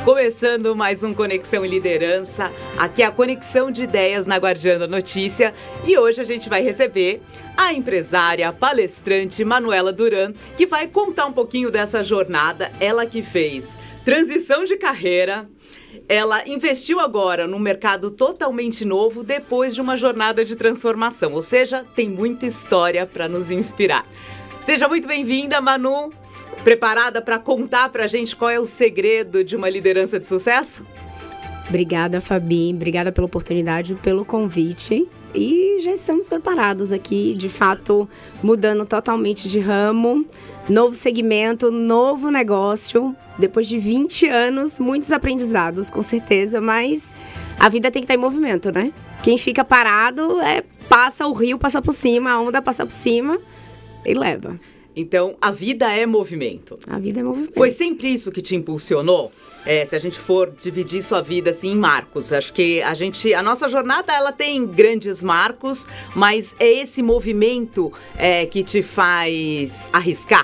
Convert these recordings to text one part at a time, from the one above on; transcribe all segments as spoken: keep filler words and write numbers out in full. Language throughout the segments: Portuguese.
Começando mais um Conexão e Liderança, aqui é a conexão de ideias na Guardiã da Notícia e hoje a gente vai receber a empresária, palestrante Manuela Duran, que vai contar um pouquinho dessa jornada, ela que fez transição de carreira. Ela investiu agora num mercado totalmente novo depois de uma jornada de transformação, ou seja, tem muita história para nos inspirar. Seja muito bem-vinda, Manu. Preparada para contar para a gente qual é o segredo de uma liderança de sucesso? Obrigada, Fabi. Obrigada pela oportunidade, pelo convite. E já estamos preparados aqui, de fato, mudando totalmente de ramo. Novo segmento, novo negócio. Depois de vinte anos, muitos aprendizados, com certeza. Mas a vida tem que estar em movimento, né? Quem fica parado, é, passa o rio, passa por cima, a onda passa por cima e leva. Então, a vida é movimento. A vida é movimento. Foi sempre isso que te impulsionou? É, se a gente for dividir sua vida assim em marcos, acho que a gente, a nossa jornada, ela tem grandes marcos, mas é esse movimento é, que te faz arriscar?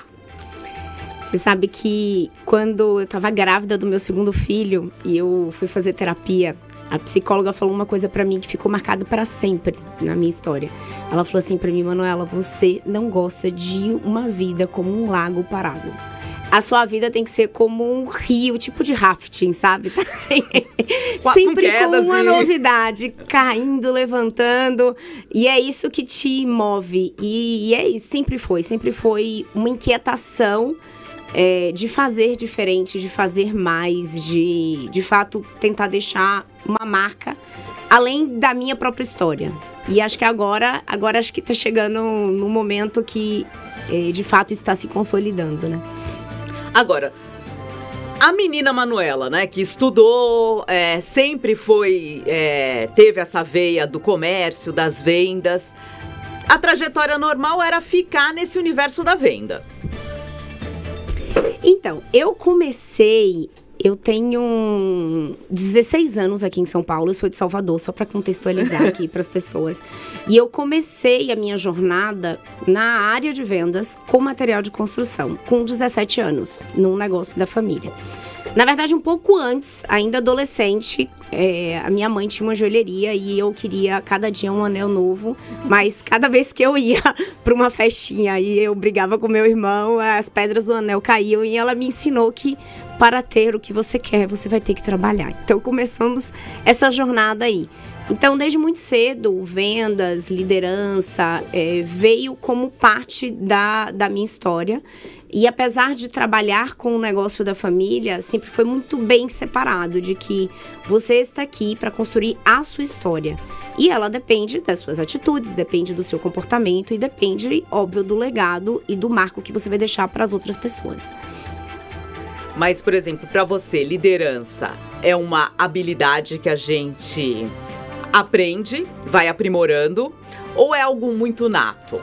Você sabe que quando eu estava grávida do meu segundo filho e eu fui fazer terapia, a psicóloga falou uma coisa pra mim que ficou marcada para sempre na minha história. Ela falou assim pra mim: Manuela, você não gosta de uma vida como um lago parado. A sua vida tem que ser como um rio, tipo de rafting, sabe? Tá sempre, sempre com uma novidade, caindo, levantando. E é isso que te move. E, e é isso, sempre foi, sempre foi uma inquietação É, de fazer diferente, de fazer mais, de, de fato, tentar deixar uma marca além da minha própria história. E acho que agora, agora acho que está chegando no momento que, é, de fato, está se consolidando, né? Agora, a menina Manuela, né, que estudou, é, sempre foi, é, teve essa veia do comércio, das vendas. A trajetória normal era ficar nesse universo da venda. Então, eu comecei, eu tenho dezesseis anos aqui em São Paulo, eu sou de Salvador, só para contextualizar aqui para as pessoas. E eu comecei a minha jornada na área de vendas com material de construção, com dezessete anos, num negócio da família. Na verdade, um pouco antes, ainda adolescente, é, a minha mãe tinha uma joalheria e eu queria cada dia um anel novo. Mas cada vez que eu ia para uma festinha e eu brigava com meu irmão, as pedras do anel caíam e ela me ensinou que para ter o que você quer, você vai ter que trabalhar. Então, começamos essa jornada aí. Então, desde muito cedo, vendas, liderança, é, veio como parte da, da minha história. E apesar de trabalhar com o negócio da família, sempre foi muito bem separado de que você está aqui para construir a sua história. E ela depende das suas atitudes, depende do seu comportamento e depende, óbvio, do legado e do marco que você vai deixar para as outras pessoas. Mas, por exemplo, para você, liderança é uma habilidade que a gente aprende, vai aprimorando, ou é algo muito nato?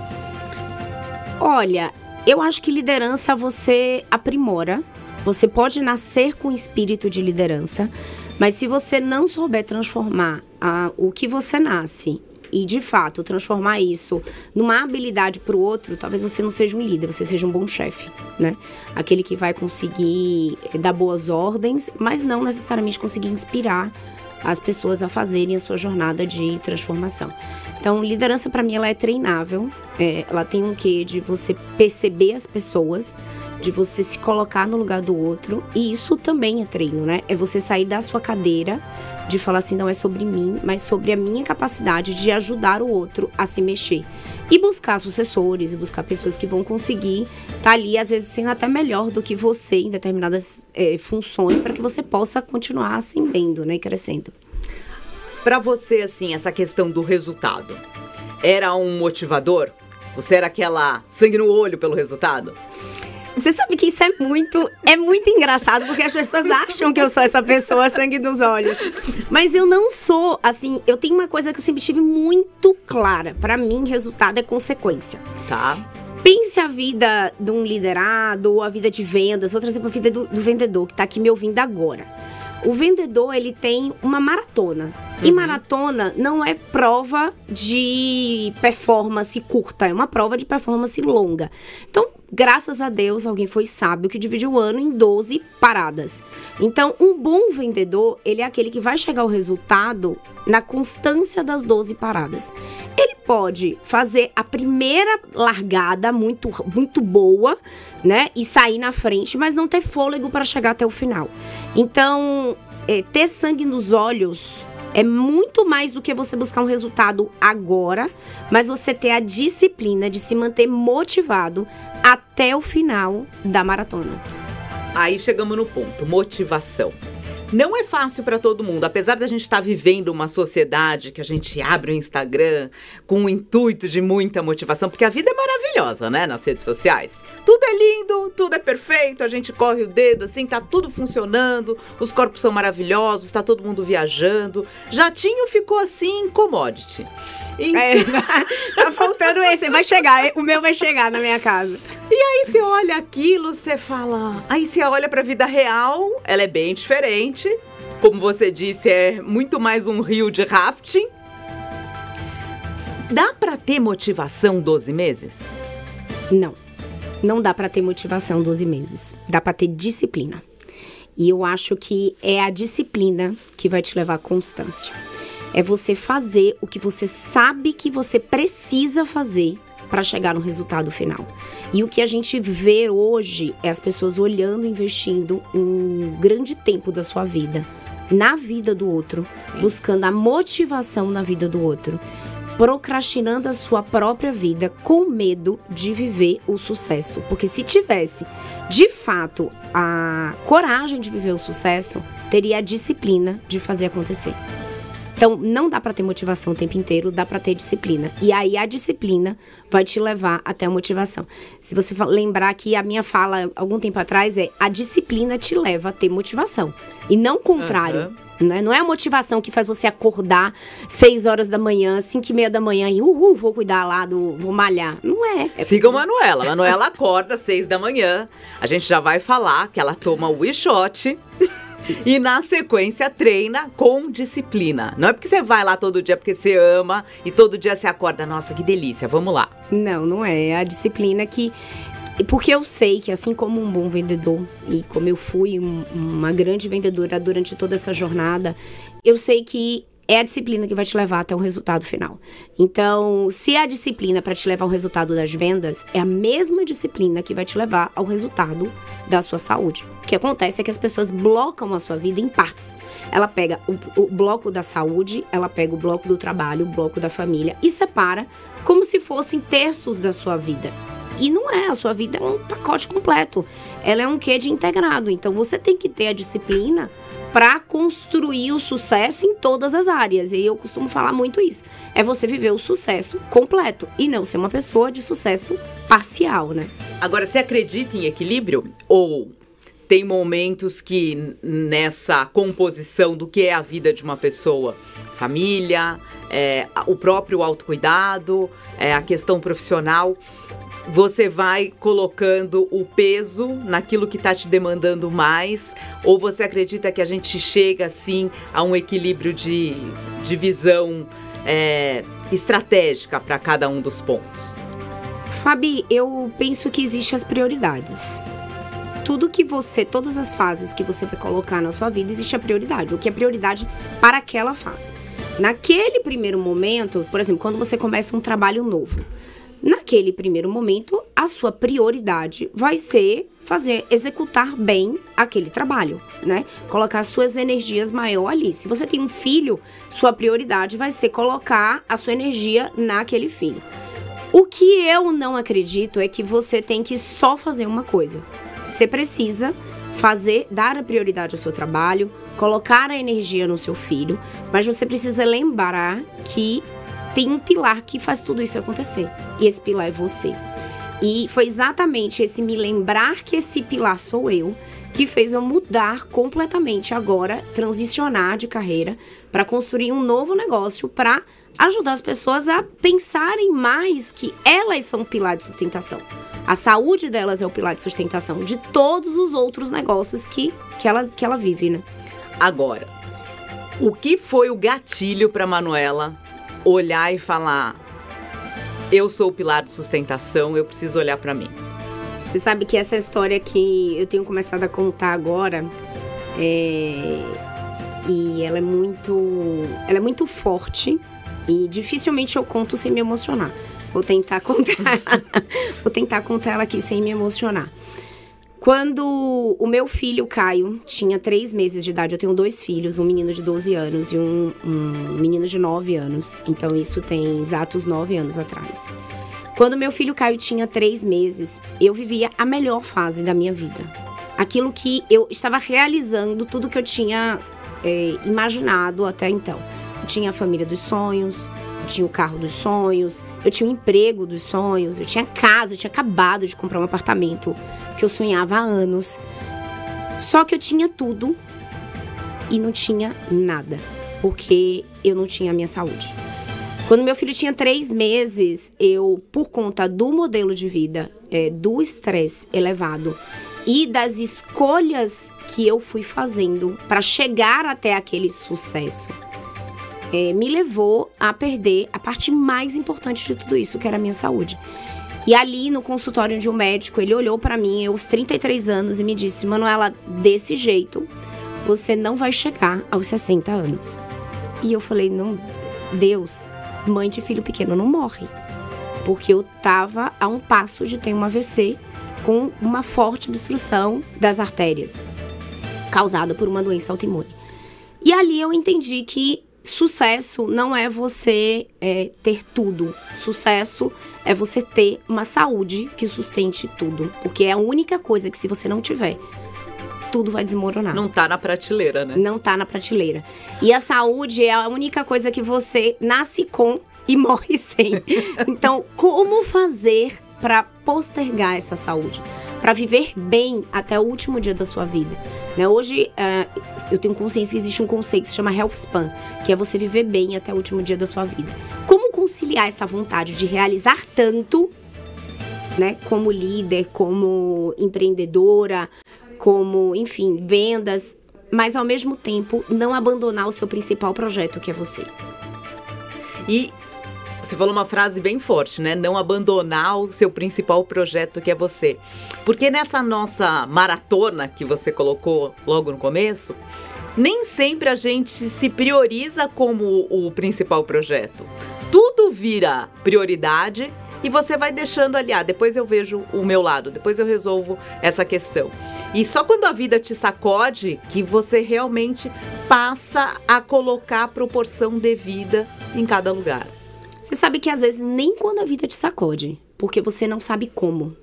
Olha, eu acho que liderança você aprimora. Você pode nascer com espírito de liderança, mas se você não souber transformar a, o que você nasce e, de fato, transformar isso numa habilidade para o outro, talvez você não seja um líder, você seja um bom chefe, né? Aquele que vai conseguir dar boas ordens, mas não necessariamente conseguir inspirar as pessoas a fazerem a sua jornada de transformação. Então, liderança, para mim, ela é treinável. É, ela tem um quê de você perceber as pessoas, de você se colocar no lugar do outro. E isso também é treino, né? É você sair da sua cadeira, de falar assim, não é sobre mim, mas sobre a minha capacidade de ajudar o outro a se mexer. E buscar sucessores, e buscar pessoas que vão conseguir estar ali, às vezes, sendo até melhor do que você em determinadas é, funções, para que você possa continuar ascendendo, né, e crescendo. Para você, assim, essa questão do resultado, era um motivador? Você era aquela sangue no olho pelo resultado? Você sabe que isso é muito, é muito engraçado, porque as pessoas acham que eu sou essa pessoa sangue nos olhos. Mas eu não sou, assim, eu tenho uma coisa que eu sempre tive muito clara. Pra mim, resultado é consequência. Tá. Pense a vida de um liderado, ou a vida de vendas, vou trazer pra vida do, do vendedor, que tá aqui me ouvindo agora. O vendedor, ele tem uma maratona. E uhum. maratona não é prova de performance curta, é uma prova de performance longa. Então, graças a Deus, alguém foi sábio que dividiu o ano em doze paradas. Então, um bom vendedor, ele é aquele que vai chegar ao resultado na constância das doze paradas. Ele pode fazer a primeira largada muito, muito boa, né? E sair na frente, mas não ter fôlego para chegar até o final. Então, é, ter sangue nos olhos é muito mais do que você buscar um resultado agora, mas você ter a disciplina de se manter motivado até o final da maratona. Aí chegamos no ponto, motivação. Não é fácil para todo mundo, apesar da gente estar vivendo uma sociedade que a gente abre o Instagram com o intuito de muita motivação, porque a vida é maravilhosa, né, nas redes sociais. Tudo é lindo, tudo é perfeito, a gente corre o dedo, assim, tá tudo funcionando, os corpos são maravilhosos, tá todo mundo viajando. Jatinho ficou assim, commodity. E... É, tá faltando esse, vai chegar, o meu vai chegar na minha casa. E aí você olha aquilo, você fala... Aí você olha pra vida real, ela é bem diferente. Como você disse, é muito mais um rio de rafting. Dá pra ter motivação doze meses? Não, não dá pra ter motivação doze meses. Dá pra ter disciplina. E eu acho que é a disciplina que vai te levar à constância. É você fazer o que você sabe que você precisa fazer para chegar no resultado final. E o que a gente vê hoje é as pessoas olhando, investindo um grande tempo da sua vida na vida do outro, buscando a motivação na vida do outro, procrastinando a sua própria vida com medo de viver o sucesso. Porque se tivesse, de fato, a coragem de viver o sucesso, teria a disciplina de fazer acontecer. Então, não dá pra ter motivação o tempo inteiro, dá pra ter disciplina. E aí, a disciplina vai te levar até a motivação. Se você lembrar que a minha fala, algum tempo atrás, é a disciplina te leva a ter motivação. E não o contrário. Uhum. Né? Não é a motivação que faz você acordar seis horas da manhã, cinco e meia da manhã e uhul, vou cuidar lá, do, vou malhar. Não é. é Siga porque... a Manuela. A Manuela acorda seis da manhã. A gente já vai falar que ela toma o WeShot. E na sequência treina com disciplina. Não é porque você vai lá todo dia porque você ama e todo dia você acorda, nossa, que delícia, vamos lá. Não, não é. É a disciplina que... Porque eu sei que assim como um bom vendedor, e como eu fui um, uma grande vendedora durante toda essa jornada, eu sei que é a disciplina que vai te levar até o resultado final. Então, se é a disciplina para te levar ao resultado das vendas, é a mesma disciplina que vai te levar ao resultado da sua saúde. O que acontece é que as pessoas blocam a sua vida em partes. Ela pega o, o bloco da saúde, ela pega o bloco do trabalho, o bloco da família e separa como se fossem terços da sua vida. E não é, a sua vida é um pacote completo. Ela é um quê de integrado. Então, você tem que ter a disciplina para construir o sucesso em todas as áreas. E eu costumo falar muito isso. É você viver o sucesso completo e não ser uma pessoa de sucesso parcial, né? Agora, você acredita em equilíbrio? Ou tem momentos que nessa composição do que é a vida de uma pessoa, família, é, o próprio autocuidado, é, a questão profissional, você vai colocando o peso naquilo que está te demandando mais? Ou você acredita que a gente chega, assim, a um equilíbrio de, de visão é, estratégica para cada um dos pontos? Fabi, eu penso que existem as prioridades. Tudo que você, todas as fases que você vai colocar na sua vida, existe a prioridade. O que é prioridade para aquela fase. Naquele primeiro momento, por exemplo, quando você começa um trabalho novo, naquele primeiro momento, a sua prioridade vai ser fazer, executar bem aquele trabalho, né? Colocar suas energias maior ali. Se você tem um filho, sua prioridade vai ser colocar a sua energia naquele filho. O que eu não acredito é que você tem que só fazer uma coisa. Você precisa fazer, dar a prioridade ao seu trabalho, colocar a energia no seu filho, mas você precisa lembrar que tem um pilar que faz tudo isso acontecer. E esse pilar é você. E foi exatamente esse me lembrar que esse pilar sou eu, que fez eu mudar completamente agora, transicionar de carreira, para construir um novo negócio, para ajudar as pessoas a pensarem mais que elas são o pilar de sustentação. A saúde delas é o pilar de sustentação de todos os outros negócios que, que, elas, que ela vive, né? Agora, o que foi o gatilho para Manuela olhar e falar, eu sou o pilar de sustentação, eu preciso olhar para mim? Você sabe que essa história que eu tenho começado a contar agora, é... e ela é muito, ela é muito forte e dificilmente eu conto sem me emocionar. Vou tentar contar, vou tentar contar ela aqui sem me emocionar. Quando o meu filho, Caio, tinha três meses de idade, eu tenho dois filhos, um menino de doze anos e um, um menino de nove anos. Então, isso tem exatos nove anos atrás. Quando meu filho Caio tinha três meses, eu vivia a melhor fase da minha vida. Aquilo que eu estava realizando, tudo que eu tinha é, imaginado até então. Eu tinha a família dos sonhos, eu tinha o carro dos sonhos, eu tinha o emprego dos sonhos, eu tinha casa, eu tinha acabado de comprar um apartamento que eu sonhava há anos. Só que eu tinha tudo e não tinha nada, porque eu não tinha a minha saúde. Quando meu filho tinha três meses, eu, por conta do modelo de vida, é, do estresse elevado e das escolhas que eu fui fazendo para chegar até aquele sucesso, é, me levou a perder a parte mais importante de tudo isso, que era a minha saúde. E ali, no consultório de um médico, ele olhou pra mim, eu, aos trinta e três anos, e me disse: Manuela, desse jeito, você não vai chegar aos sessenta anos. E eu falei: não, Deus, mãe de filho pequeno não morre. Porque eu tava a um passo de ter um A V C com uma forte obstrução das artérias, causada por uma doença autoimune. E ali eu entendi que sucesso não é você é, ter tudo. Sucesso é você ter uma saúde que sustente tudo. Porque é a única coisa que, se você não tiver, tudo vai desmoronar. Não tá na prateleira, né? Não tá na prateleira. E a saúde é a única coisa que você nasce com e morre sem. Então, como fazer para postergar essa saúde? Para viver bem até o último dia da sua vida. Né? Hoje, uh, eu tenho consciência que existe um conceito que se chama Health Span, que é você viver bem até o último dia da sua vida. Como conciliar essa vontade de realizar tanto, né, como líder, como empreendedora, como, enfim, vendas, mas ao mesmo tempo não abandonar o seu principal projeto, que é você. E você falou uma frase bem forte, né? Não abandonar o seu principal projeto, que é você. Porque nessa nossa maratona que você colocou logo no começo, nem sempre a gente se prioriza como o principal projeto. Tudo vira prioridade e você vai deixando ali, ah, depois eu vejo o meu lado, depois eu resolvo essa questão. E só quando a vida te sacode que você realmente passa a colocar a proporção devida em cada lugar. Você sabe que às vezes nem quando a vida te sacode, porque você não sabe como.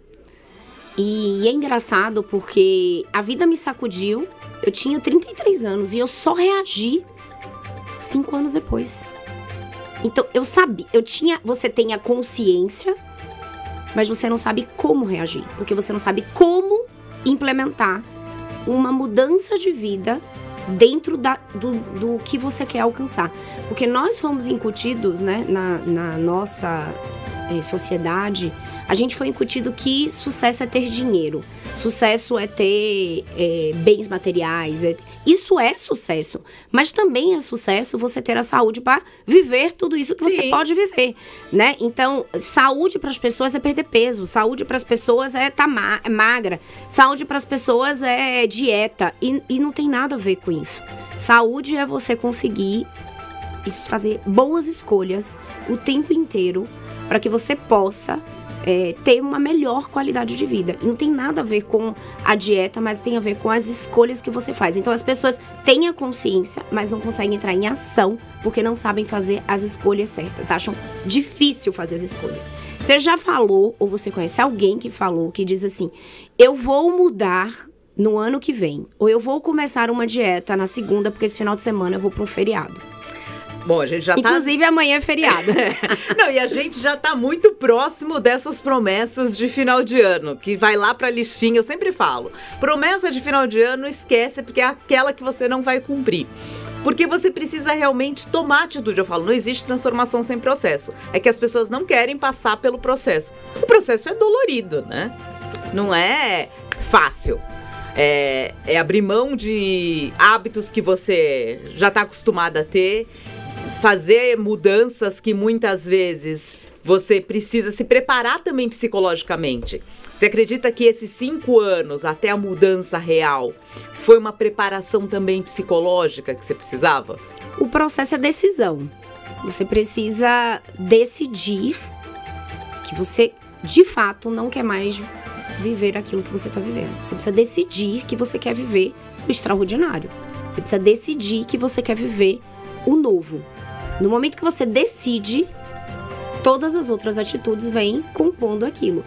E é engraçado porque a vida me sacudiu, eu tinha trinta e três anos e eu só reagi cinco anos depois. Então, eu sabia, eu tinha, você tem a consciência, mas você não sabe como reagir, porque você não sabe como implementar uma mudança de vida dentro da, do, do que você quer alcançar. Porque nós fomos incutidos, né, na, na nossa eh, sociedade, a gente foi incutido que sucesso é ter dinheiro, sucesso é ter eh, bens materiais, é, isso é sucesso, mas também é sucesso você ter a saúde para viver tudo isso que você Sim. pode viver, né? Então, saúde para as pessoas é perder peso, saúde para as pessoas é estar ma- magra, saúde para as pessoas é dieta, e, e não tem nada a ver com isso. Saúde é você conseguir fazer boas escolhas o tempo inteiro para que você possa É, ter uma melhor qualidade de vida. Não tem nada a ver com a dieta, mas tem a ver com as escolhas que você faz. Então as pessoas têm a consciência, mas não conseguem entrar em ação porque não sabem fazer as escolhas certas. Acham difícil fazer as escolhas. Você já falou, ou você conhece alguém que falou, que diz assim: eu vou mudar no ano que vem, ou eu vou começar uma dieta na segunda, porque esse final de semana eu vou para um feriado. Bom, a gente já Inclusive, tá... amanhã é feriado. Não, e a gente já tá muito próximo dessas promessas de final de ano, que vai lá pra listinha, eu sempre falo. Promessa de final de ano, esquece, porque é aquela que você não vai cumprir. Porque você precisa realmente tomar atitude. Eu falo, não existe transformação sem processo. É que as pessoas não querem passar pelo processo. O processo é dolorido, né? Não é fácil. É, é abrir mão de hábitos que você já tá acostumado a ter, fazer mudanças que muitas vezes você precisa se preparar também psicologicamente. Você acredita que esses cinco anos até a mudança real foi uma preparação também psicológica que você precisava? O processo é decisão. Você precisa decidir que você, de fato, não quer mais viver aquilo que você está vivendo. Você precisa decidir que você quer viver o extraordinário. Você precisa decidir que você quer viver o novo. No momento que você decide, todas as outras atitudes vêm compondo aquilo.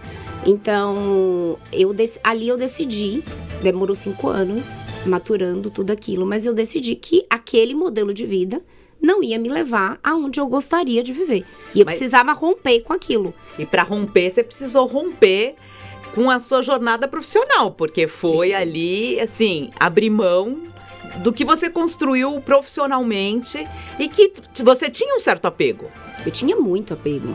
Então, eu ali eu decidi, demorou cinco anos, maturando tudo aquilo, mas eu decidi que aquele modelo de vida não ia me levar aonde eu gostaria de viver. E eu mas... precisava romper com aquilo. E para romper, você precisou romper com a sua jornada profissional, porque foi Precisa. ali, assim, abrir mão do que você construiu profissionalmente e que você tinha um certo apego. Eu tinha muito apego.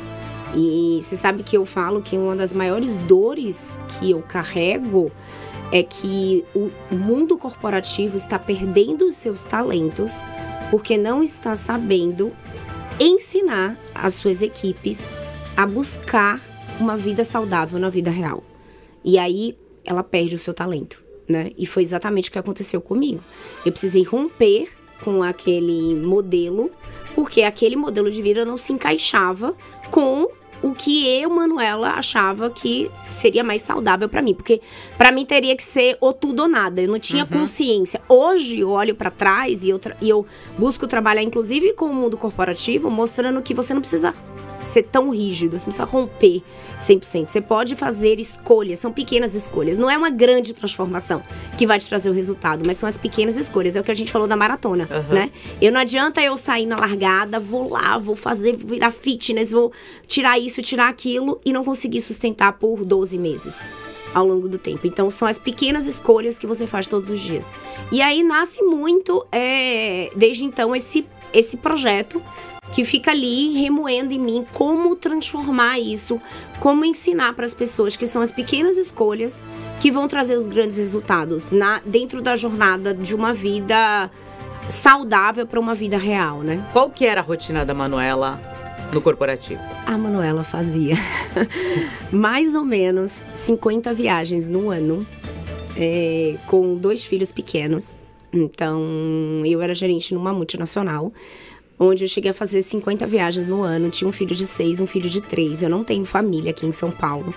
E você sabe que eu falo que uma das maiores dores que eu carrego é que o mundo corporativo está perdendo os seus talentos porque não está sabendo ensinar as suas equipes a buscar uma vida saudável na vida real. E aí ela perde o seu talento, né? E foi exatamente o que aconteceu comigo. Eu precisei romper com aquele modelo, porque aquele modelo de vida não se encaixava com o que eu, Manuela, achava que seria mais saudável pra mim. Porque pra mim teria que ser ou tudo ou nada. Eu não tinha uhum. consciência. Hoje eu olho pra trás e eu, tra- e eu busco trabalhar, inclusive, com o mundo corporativo, mostrando que você não precisa ser tão rígido, você precisa romper cem por cento. Você pode fazer escolhas, são pequenas escolhas. Não é uma grande transformação que vai te trazer o resultado, mas são as pequenas escolhas. É o que a gente falou da maratona, uhum. né? Eu não adianta eu sair na largada, vou lá, vou fazer, virar fitness, vou tirar isso, tirar aquilo e não conseguir sustentar por doze meses ao longo do tempo. Então, são as pequenas escolhas que você faz todos os dias. E aí nasce muito, é, desde então, esse, esse projeto que fica ali remoendo em mim como transformar isso, como ensinar para as pessoas que são as pequenas escolhas que vão trazer os grandes resultados na, dentro da jornada de uma vida saudável para uma vida real, né? Qual que era a rotina da Manuela no corporativo? A Manuela fazia mais ou menos cinquenta viagens no ano, é, com dois filhos pequenos. Então, eu era gerente numa multinacional, onde eu cheguei a fazer cinquenta viagens no ano. Tinha um filho de seis, um filho de três. Eu não tenho família aqui em São Paulo.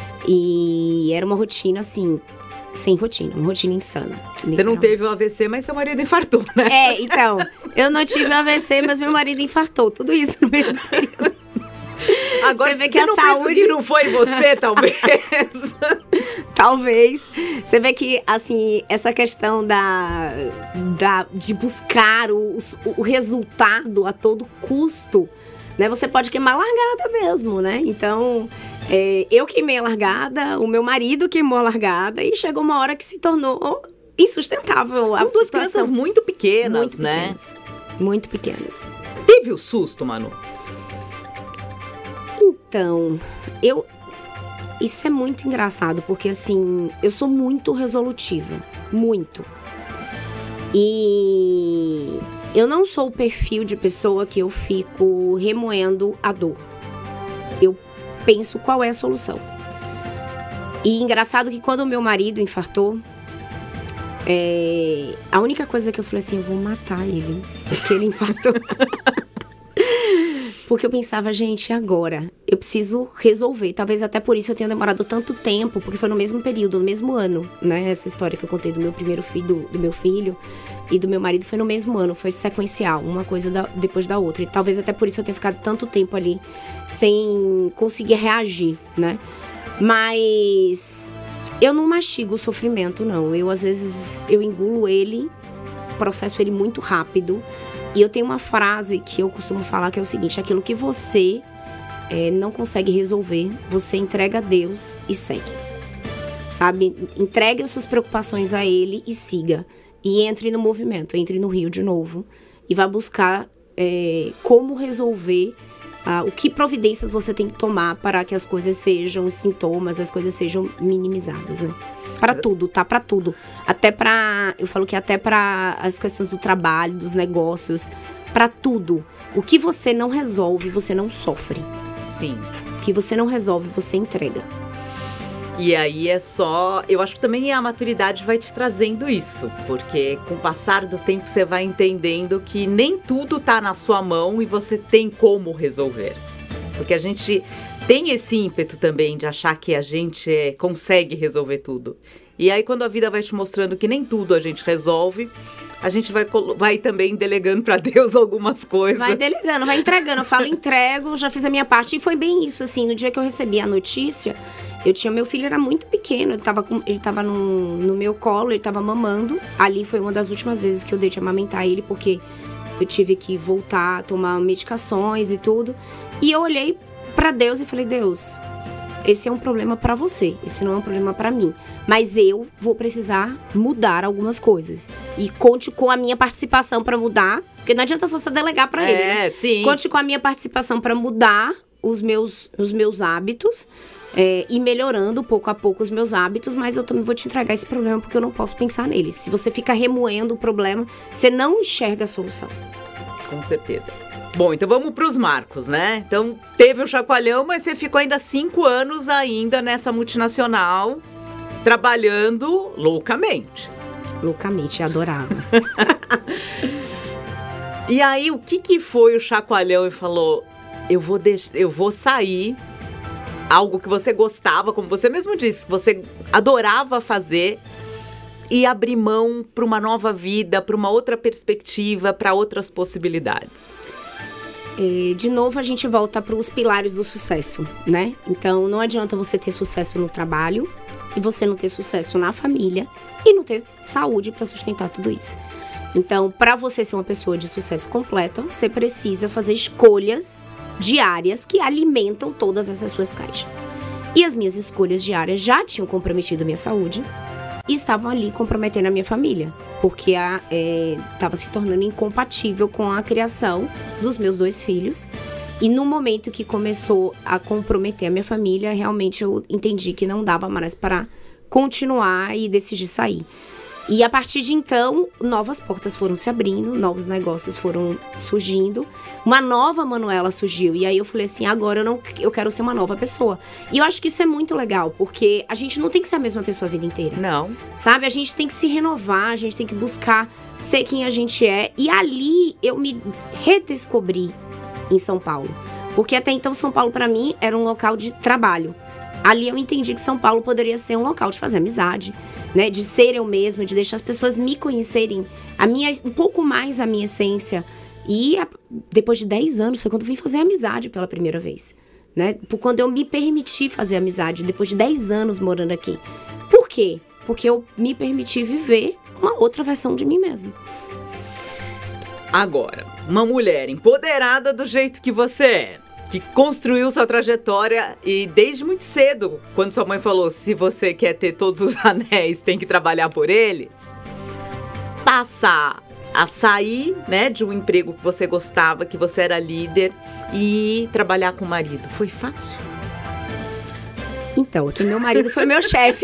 E era uma rotina, assim, sem rotina. Uma rotina insana. Você não teve o A V C, mas seu marido infartou, né? É, então. Eu não tive o A V C, mas meu marido infartou. Tudo isso no mesmo período. Agora, você vê que a saúde que não foi você, talvez. Talvez. Você vê que, assim, essa questão da, da, de buscar o, o resultado a todo custo, né? Você pode queimar a largada mesmo, né? Então, é, eu queimei a largada, o meu marido queimou a largada e chegou uma hora que se tornou insustentável a Com duas crianças muito pequenas, muito né? Pequenas, muito pequenas. Teve o susto, Manu? Então, eu... Isso é muito engraçado, porque, assim, eu sou muito resolutiva. Muito. E eu não sou o perfil de pessoa que eu fico remoendo a dor. Eu penso qual é a solução. E engraçado que quando o meu marido infartou, é, a única coisa que eu falei assim, eu vou matar ele, porque ele infartou. Porque eu pensava, gente, agora? Eu preciso resolver. Talvez até por isso eu tenha demorado tanto tempo, porque foi no mesmo período, no mesmo ano, né? Essa história que eu contei do meu primeiro filho, do, do meu filho e do meu marido foi no mesmo ano, foi sequencial, uma coisa da, depois da outra. E talvez até por isso eu tenha ficado tanto tempo ali sem conseguir reagir, né? Mas eu não mastigo o sofrimento, não. Eu, às vezes, eu engulo ele, processo ele muito rápido. E eu tenho uma frase que eu costumo falar que é o seguinte: aquilo que você é, não consegue resolver, você entrega a Deus e segue. Sabe? Entregue as suas preocupações a Ele e siga. E entre no movimento, entre no rio de novo. E vá buscar é, como resolver, ah, o que providências você tem que tomar para que as coisas sejam, os sintomas, as coisas sejam minimizadas, né? Para tudo, tá? Para tudo. Até para... Eu falo que até para as questões do trabalho, dos negócios. Para tudo. O que você não resolve, você não sofre. Sim. Que você não resolve, você entrega. E aí é só... Eu acho que também a maturidade vai te trazendo isso. Porque com o passar do tempo você vai entendendo que nem tudo tá na sua mão e você tem como resolver. Porque a gente tem esse ímpeto também de achar que a gente é, consegue resolver tudo. E aí quando a vida vai te mostrando que nem tudo a gente resolve, a gente vai, vai também delegando para Deus algumas coisas. Vai delegando, vai entregando. Eu falo, entrego, já fiz a minha parte. E foi bem isso, assim, no dia que eu recebi a notícia... Eu tinha, meu filho era muito pequeno, ele tava, com, ele tava no, no meu colo, ele tava mamando. Ali foi uma das últimas vezes que eu dei de amamentar ele, porque eu tive que voltar a tomar medicações e tudo. E eu olhei pra Deus e falei, Deus, esse é um problema pra você, esse não é um problema pra mim. Mas eu vou precisar mudar algumas coisas. E conte com a minha participação pra mudar, porque não adianta só você delegar pra é, ele, né? Sim. Conte com a minha participação pra mudar os meus, os meus hábitos. É, e melhorando pouco a pouco os meus hábitos, mas eu também vou te entregar esse problema porque eu não posso pensar nele. Se você fica remoendo o problema, você não enxerga a solução. Com certeza. Bom, então vamos para os marcos, né? Então, teve o chacoalhão, mas você ficou ainda cinco anos ainda nessa multinacional, trabalhando loucamente. Loucamente, adorava. E aí, o que, que foi o chacoalhão e falou, eu vou, deix- eu vou sair... Algo que você gostava, como você mesmo disse, que você adorava fazer e abrir mão para uma nova vida, para uma outra perspectiva, para outras possibilidades. É, de novo, a gente volta para os pilares do sucesso, né? Então, não adianta você ter sucesso no trabalho e você não ter sucesso na família e não ter saúde para sustentar tudo isso. Então, para você ser uma pessoa de sucesso completa, você precisa fazer escolhas diárias que alimentam todas essas suas caixas. E as minhas escolhas diárias já tinham comprometido a minha saúde e estavam ali comprometendo a minha família, porque estava é, se tornando incompatível com a criação dos meus dois filhos. E no momento que começou a comprometer a minha família, realmente eu entendi que não dava mais para continuar e decidi sair. E a partir de então, novas portas foram se abrindo, novos negócios foram surgindo, uma nova Manuela surgiu. E aí eu falei assim, agora eu, não, eu quero ser uma nova pessoa. E eu acho que isso é muito legal, porque a gente não tem que ser a mesma pessoa a vida inteira. Não. Sabe? A gente tem que se renovar, a gente tem que buscar ser quem a gente é. E ali eu me redescobri em São Paulo. Porque até então São Paulo, para mim, era um local de trabalho. Ali eu entendi que São Paulo poderia ser um local de fazer amizade, né? De ser eu mesma, de deixar as pessoas me conhecerem a minha, um pouco mais a minha essência. E a, depois de dez anos foi quando eu vim fazer amizade pela primeira vez, né? Quando eu me permiti fazer amizade, depois de dez anos morando aqui. Por quê? Porque eu me permiti viver uma outra versão de mim mesma. Agora, uma mulher empoderada do jeito que você é, que construiu sua trajetória e desde muito cedo, quando sua mãe falou, se você quer ter todos os anéis, tem que trabalhar por eles, passar a sair, né, de um emprego que você gostava, que você era líder, e trabalhar com o marido, foi fácil? Então, que meu marido foi meu chefe.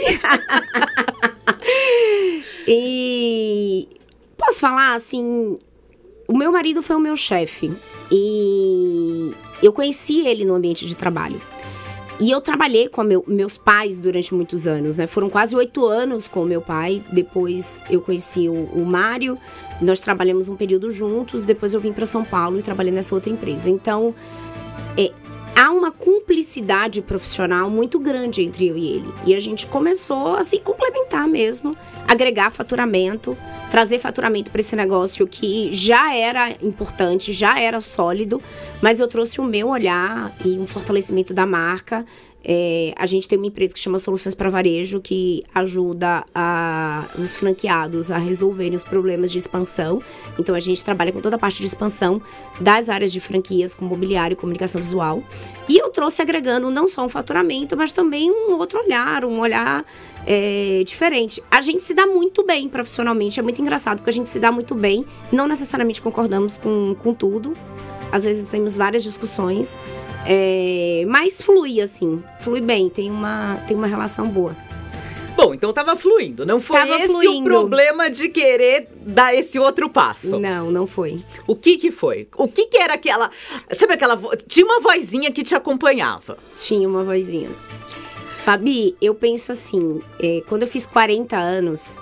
E posso falar assim, o meu marido foi o meu chefe e eu conheci ele no ambiente de trabalho. E eu trabalhei com meu, meus pais durante muitos anos, né? Foram quase oito anos com o meu pai. Depois eu conheci o, o Mário. Nós trabalhamos um período juntos. Depois eu vim para São Paulo e trabalhei nessa outra empresa. Então, é, há uma cumplicidade profissional muito grande entre eu e ele. E a gente começou a se complementar mesmo, agregar faturamento, trazer faturamento para esse negócio que já era importante, já era sólido, mas eu trouxe o meu olhar e um fortalecimento da marca. É, a gente tem uma empresa que chama Soluções para Varejo, que ajuda a, os franqueados a resolverem os problemas de expansão. Então, a gente trabalha com toda a parte de expansão das áreas de franquias, com mobiliário e comunicação visual. E eu trouxe agregando não só um faturamento, mas também um outro olhar, um olhar é, diferente. A gente se dá muito bem profissionalmente, é muito engraçado, porque a gente se dá muito bem. Não necessariamente concordamos com, com tudo. Às vezes temos várias discussões. É, mas flui, assim, flui bem, tem uma, tem uma relação boa. Bom, Bom, então tava fluindo. Não foi Tava esse fluindo. o problema de querer dar esse outro passo? Não, não foi. O que que foi? O que que era aquela... Sabe aquela... vo- Tinha uma vozinha que te acompanhava. Tinha uma vozinha. Fabi, eu penso assim, é, quando eu fiz quarenta anos,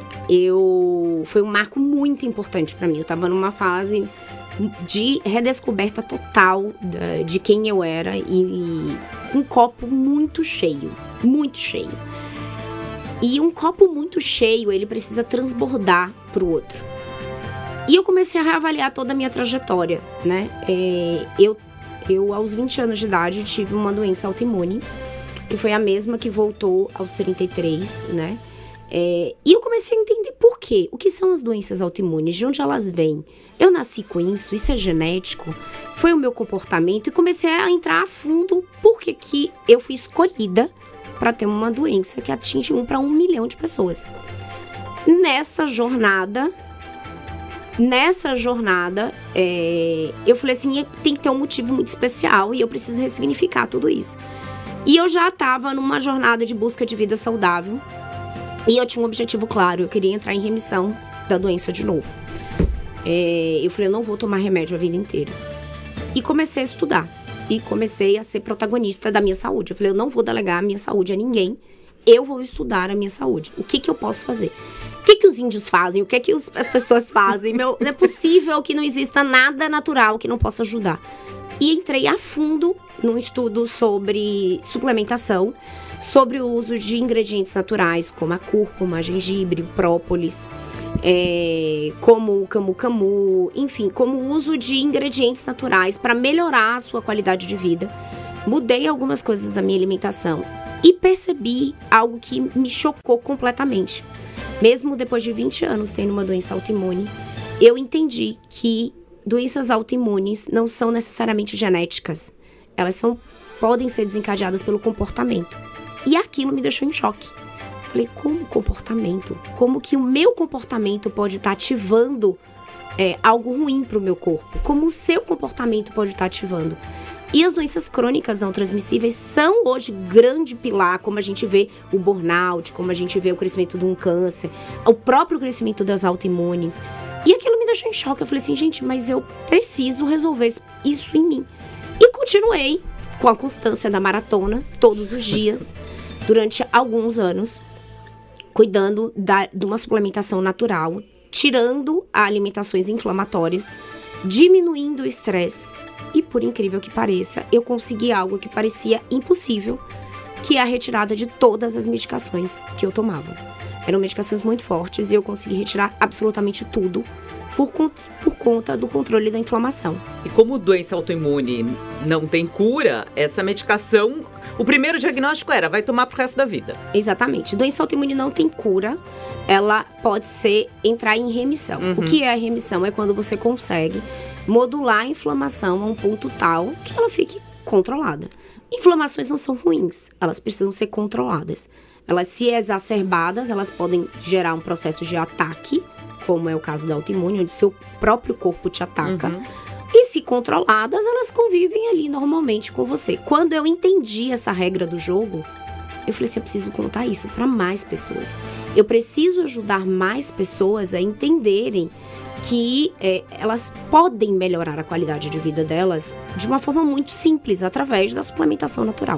eu foi um marco muito importante pra mim. Eu tava numa fase de redescoberta total da- de quem eu era e, e um copo muito cheio, muito cheio. E um copo muito cheio, ele precisa transbordar pro outro. E eu comecei a reavaliar toda a minha trajetória, né? É, eu, eu, aos vinte anos de idade, tive uma doença autoimune, que foi a mesma que voltou aos trinta e três, né? É, e eu comecei a entender por quê. O que são as doenças autoimunes? De onde elas vêm? Eu nasci com isso? Isso é genético? Foi o meu comportamento? E comecei a entrar a fundo por que que eu fui escolhida para ter uma doença que atinge um para um milhão de pessoas. Nessa jornada, nessa jornada, é, eu falei assim, tem que ter um motivo muito especial e eu preciso ressignificar tudo isso. E eu já estava numa jornada de busca de vida saudável e eu tinha um objetivo claro, eu queria entrar em remissão da doença de novo. É, eu falei, eu não vou tomar remédio a vida inteira. E comecei a estudar. E comecei a ser protagonista da minha saúde. Eu falei, eu não vou delegar a minha saúde a ninguém. Eu vou estudar a minha saúde. O que que eu posso fazer? O que que os índios fazem? O que que os, as pessoas fazem? Meu, não é possível que não exista nada natural que não possa ajudar. E entrei a fundo num estudo sobre suplementação, sobre o uso de ingredientes naturais, como a cúrcuma, a gengibre, o própolis, é, como o camu-camu, enfim, como o uso de ingredientes naturais para melhorar a sua qualidade de vida. Mudei algumas coisas da minha alimentação e percebi algo que me chocou completamente. Mesmo depois de vinte anos tendo uma doença autoimune, eu entendi que doenças autoimunes não são necessariamente genéticas. Elas são, podem ser desencadeadas pelo comportamento. E aquilo me deixou em choque. Falei, como comportamento? Como que o meu comportamento pode estar ativando é, algo ruim para o meu corpo? Como o seu comportamento pode estar ativando? E as doenças crônicas não transmissíveis são hoje grande pilar, como a gente vê o burnout, como a gente vê o crescimento de um câncer, o próprio crescimento das autoimunes. E aquilo me deixou em choque. Eu falei assim, gente, mas eu preciso resolver isso em mim. E continuei com a constância da maratona, todos os dias, durante alguns anos, cuidando da, de uma suplementação natural, tirando alimentações inflamatórias, diminuindo o estresse. E, por incrível que pareça, eu consegui algo que parecia impossível, que é a retirada de todas as medicações que eu tomava. Eram medicações muito fortes e eu consegui retirar absolutamente tudo por, por conta do controle da inflamação. E como doença autoimune não tem cura, essa medicação, o primeiro diagnóstico era, vai tomar pro resto da vida. Exatamente. Doença autoimune não tem cura, ela pode ser entrar em remissão. Uhum. O que é a remissão? É quando você consegue modular a inflamação a um ponto tal que ela fique controlada. Inflamações não são ruins, elas precisam ser controladas. Elas, se exacerbadas, elas podem gerar um processo de ataque, como é o caso da autoimune, onde seu próprio corpo te ataca. Uhum. E se controladas, elas convivem ali normalmente com você. Quando eu entendi essa regra do jogo, eu falei assim, eu preciso contar isso para mais pessoas. Eu preciso ajudar mais pessoas a entenderem que é, elas podem melhorar a qualidade de vida delas de uma forma muito simples, através da suplementação natural.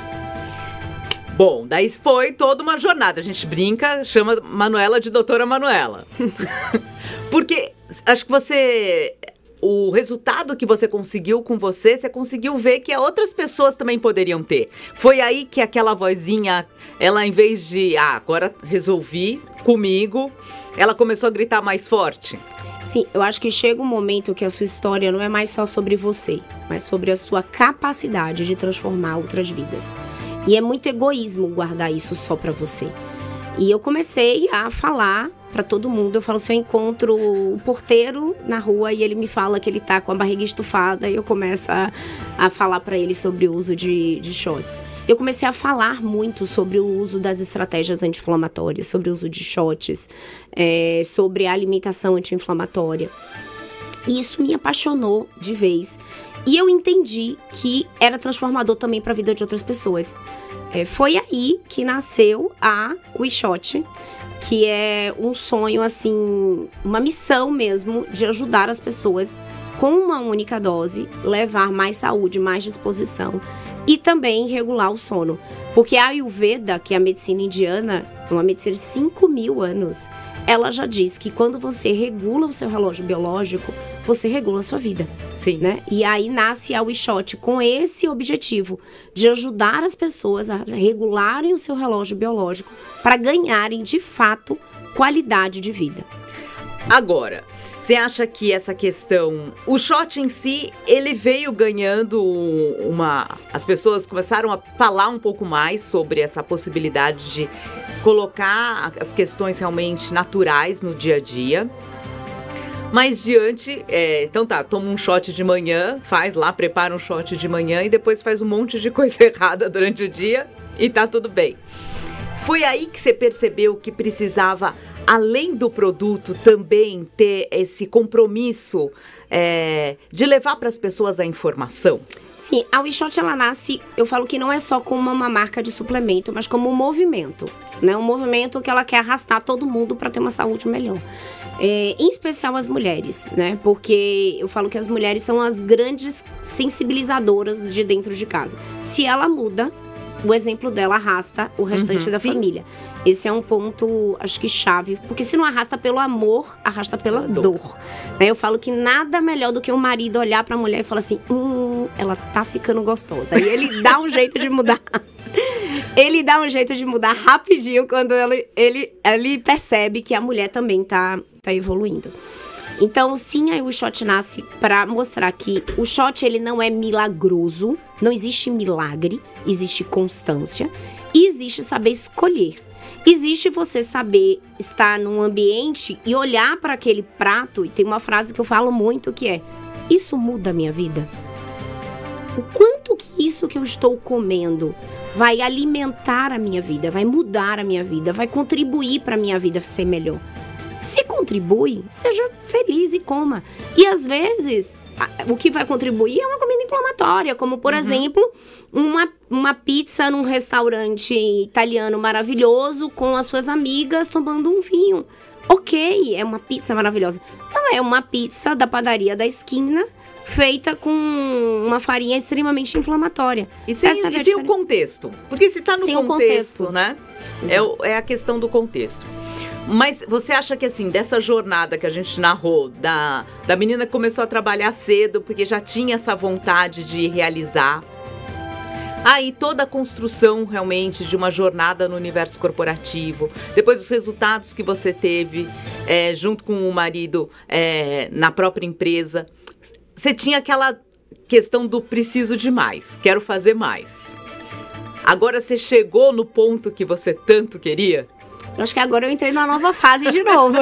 Bom, daí foi toda uma jornada. A gente brinca, chama Manuela de doutora Manuela. Porque acho que você... O resultado que você conseguiu com você, você conseguiu ver que outras pessoas também poderiam ter. Foi aí que aquela vozinha, ela em vez de, ah, agora resolvi comigo, ela começou a gritar mais forte. Sim, eu acho que chega um momento que a sua história não é mais só sobre você, mas sobre a sua capacidade de transformar outras vidas. E é muito egoísmo guardar isso só pra você. E eu comecei a falar pra todo mundo. Eu falo, se eu encontro o porteiro na rua e ele me fala que ele tá com a barriga estufada, eu começo a, a falar pra ele sobre o uso de, de shots. Eu comecei a falar muito sobre o uso das estratégias anti-inflamatórias, sobre o uso de shots, é, sobre a alimentação anti-inflamatória. E isso me apaixonou de vez. E eu entendi que era transformador também para a vida de outras pessoas. É, foi aí que nasceu a WeShot, que é um sonho, assim, uma missão mesmo de ajudar as pessoas com uma única dose, levar mais saúde, mais disposição e também regular o sono. Porque a Ayurveda, que é a medicina indiana, uma medicina de cinco mil anos, ela já diz que quando você regula o seu relógio biológico, você regula a sua vida. Sim. Né? E aí nasce a WeShot com esse objetivo de ajudar as pessoas a regularem o seu relógio biológico para ganharem, de fato, qualidade de vida. Agora, você acha que essa questão, o shot em si, ele veio ganhando uma... As pessoas começaram a falar um pouco mais sobre essa possibilidade de colocar as questões realmente naturais no dia a dia. Mas diante, é, então tá, toma um shot de manhã, faz lá, prepara um shot de manhã e depois faz um monte de coisa errada durante o dia e tá tudo bem. Foi aí que você percebeu que precisava, além do produto, também ter esse compromisso é, de levar para as pessoas a informação? Sim, a WeShot, ela nasce, eu falo que não é só como uma marca de suplemento, mas como um movimento, né? Um movimento que ela quer arrastar todo mundo para ter uma saúde melhor. É, em especial as mulheres, né? Porque eu falo que as mulheres são as grandes sensibilizadoras de dentro de casa. Se ela muda, o exemplo dela arrasta o restante uhum, da sim. família. Esse é um ponto, acho que chave. Porque se não arrasta pelo amor, arrasta pela dor. dor. Né? Eu falo que nada melhor do que um marido olhar pra mulher e falar assim, hum, ela tá ficando gostosa. Aí ele dá um jeito de mudar. Ele dá um jeito de mudar rapidinho quando ele, ele, ele percebe que a mulher também tá, tá evoluindo. Então, sim, a WeShot nasce para mostrar que o shot, ele não é milagroso, não existe milagre, existe constância e existe saber escolher. Existe você saber estar num ambiente e olhar para aquele prato, e tem uma frase que eu falo muito que é, isso muda a minha vida? O quanto que isso que eu estou comendo vai alimentar a minha vida, vai mudar a minha vida, vai contribuir para a minha vida ser melhor? Se contribui, seja feliz e coma. E às vezes, o que vai contribuir é uma comida inflamatória, como por uhum. exemplo, uma, uma pizza num restaurante italiano maravilhoso com as suas amigas tomando um vinho. Ok, é uma pizza maravilhosa. Não é uma pizza da padaria da esquina feita com uma farinha extremamente inflamatória. E sem, e sem o contexto. Porque se tá no contexto, contexto, né? É, é a questão do contexto. Mas você acha que, assim, dessa jornada que a gente narrou, da, da menina que começou a trabalhar cedo, porque já tinha essa vontade de realizar, aí toda a construção, realmente, de uma jornada no universo corporativo, depois os resultados que você teve é, junto com o marido é, na própria empresa, você tinha aquela questão do preciso de mais, quero fazer mais. Agora você chegou no ponto que você tanto queria? Eu acho que agora eu entrei numa nova fase de novo.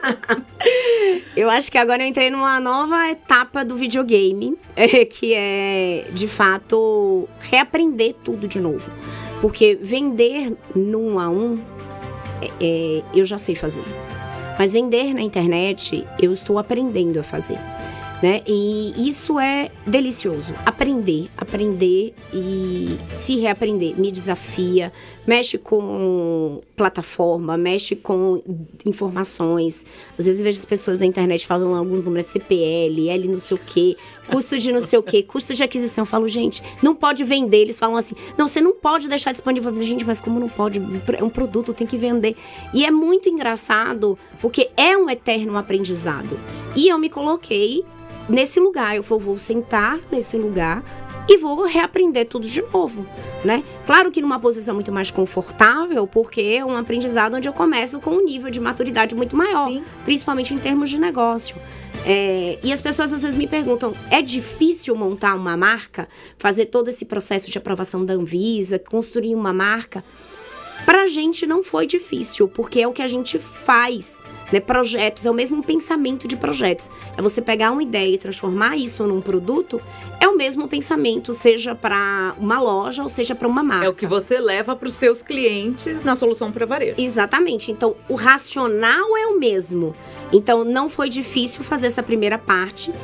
Eu acho que agora eu entrei numa nova etapa do videogame, é, que é, de fato, reaprender tudo de novo. Porque vender no um a um, é, é, eu já sei fazer. Mas vender na internet, eu estou aprendendo a fazer. Né? E isso é delicioso. Aprender, aprender e se reaprender. Me desafia, mexe com plataforma, mexe com informações. Às vezes eu vejo as pessoas na internet falando alguns números C P L, L não sei o quê, custo de não sei o quê, custo de aquisição. Eu falo, gente, não pode vender. Eles falam assim, não, você não pode deixar disponível. Gente, mas como não pode? É um produto, tem que vender. E é muito engraçado, porque é um eterno aprendizado. E eu me coloquei nesse lugar, eu vou, vou sentar nesse lugar e vou reaprender tudo de novo, né? Claro que numa posição muito mais confortável, porque é um aprendizado onde eu começo com um nível de maturidade muito maior, Sim. principalmente em termos de negócio. É, e as pessoas às vezes me perguntam, é difícil montar uma marca? Fazer todo esse processo de aprovação da Anvisa, construir uma marca? Pra gente não foi difícil, porque é o que a gente faz. Né, projetos, é o mesmo pensamento de projetos. É você pegar uma ideia e transformar isso num produto, é o mesmo pensamento, seja para uma loja ou seja para uma marca. É o que você leva para os seus clientes na solução para varejo. Exatamente. Então, o racional é o mesmo. Então, não foi difícil fazer essa primeira parte. O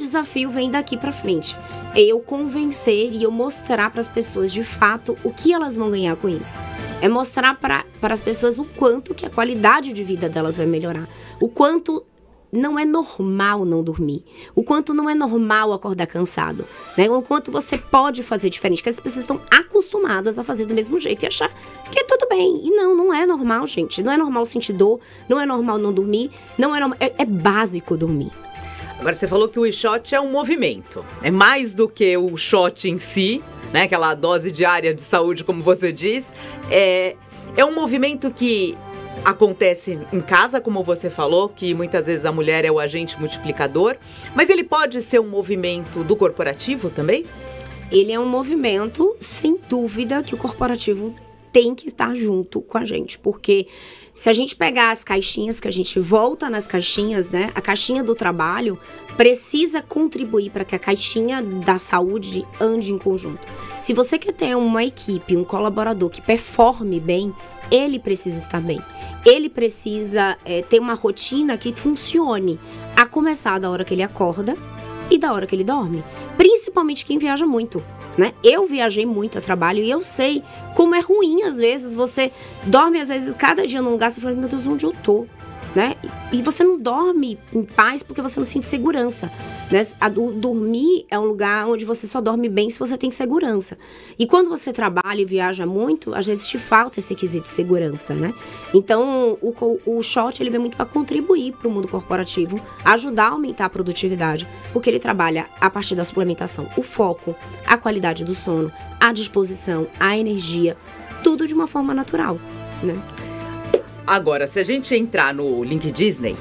desafio vem daqui pra frente. É eu convencer e eu mostrar para as pessoas, de fato, o que elas vão ganhar com isso. É mostrar para as pessoas o quanto que a qualidade de vida delas vai melhorar. O quanto não é normal não dormir. O quanto não é normal acordar cansado. Né? O quanto você pode fazer diferente. Que as pessoas estão acostumadas a fazer do mesmo jeito e achar que é tudo bem. E não, não é normal, gente. Não é normal sentir dor. Não é normal não dormir. Não é, normal, é, é básico dormir. Agora, você falou que o e-shot é um movimento. É mais do que o shot em si, né? Aquela dose diária de saúde, como você diz. É, é um movimento que acontece em casa, como você falou, que muitas vezes a mulher é o agente multiplicador. Mas ele pode ser um movimento do corporativo também? Ele é um movimento, sem dúvida, que o corporativo tem que estar junto com a gente. Porque se a gente pegar as caixinhas, que a gente volta nas caixinhas, né? A caixinha do trabalho precisa contribuir para que a caixinha da saúde ande em conjunto. Se você quer ter uma equipe, um colaborador que performe bem, ele precisa estar bem. Ele precisa é, ter uma rotina que funcione, a começar da hora que ele acorda e da hora que ele dorme. Principalmente quem viaja muito. Né? Eu viajei muito a trabalho e eu sei como é ruim às vezes. Você dorme às vezes cada dia num lugar, você fala, meu Deus, onde eu tô? Né? E você não dorme em paz porque você não sente segurança, né? A, o dormir é um lugar onde você só dorme bem se você tem segurança. E quando você trabalha e viaja muito, às vezes te falta esse quesito de segurança, né? Então, o, o shot, ele vem muito para contribuir para o mundo corporativo, ajudar a aumentar a produtividade, porque ele trabalha a partir da suplementação, o foco, a qualidade do sono, a disposição, a energia, tudo de uma forma natural, né? Agora, se a gente entrar no link Disney,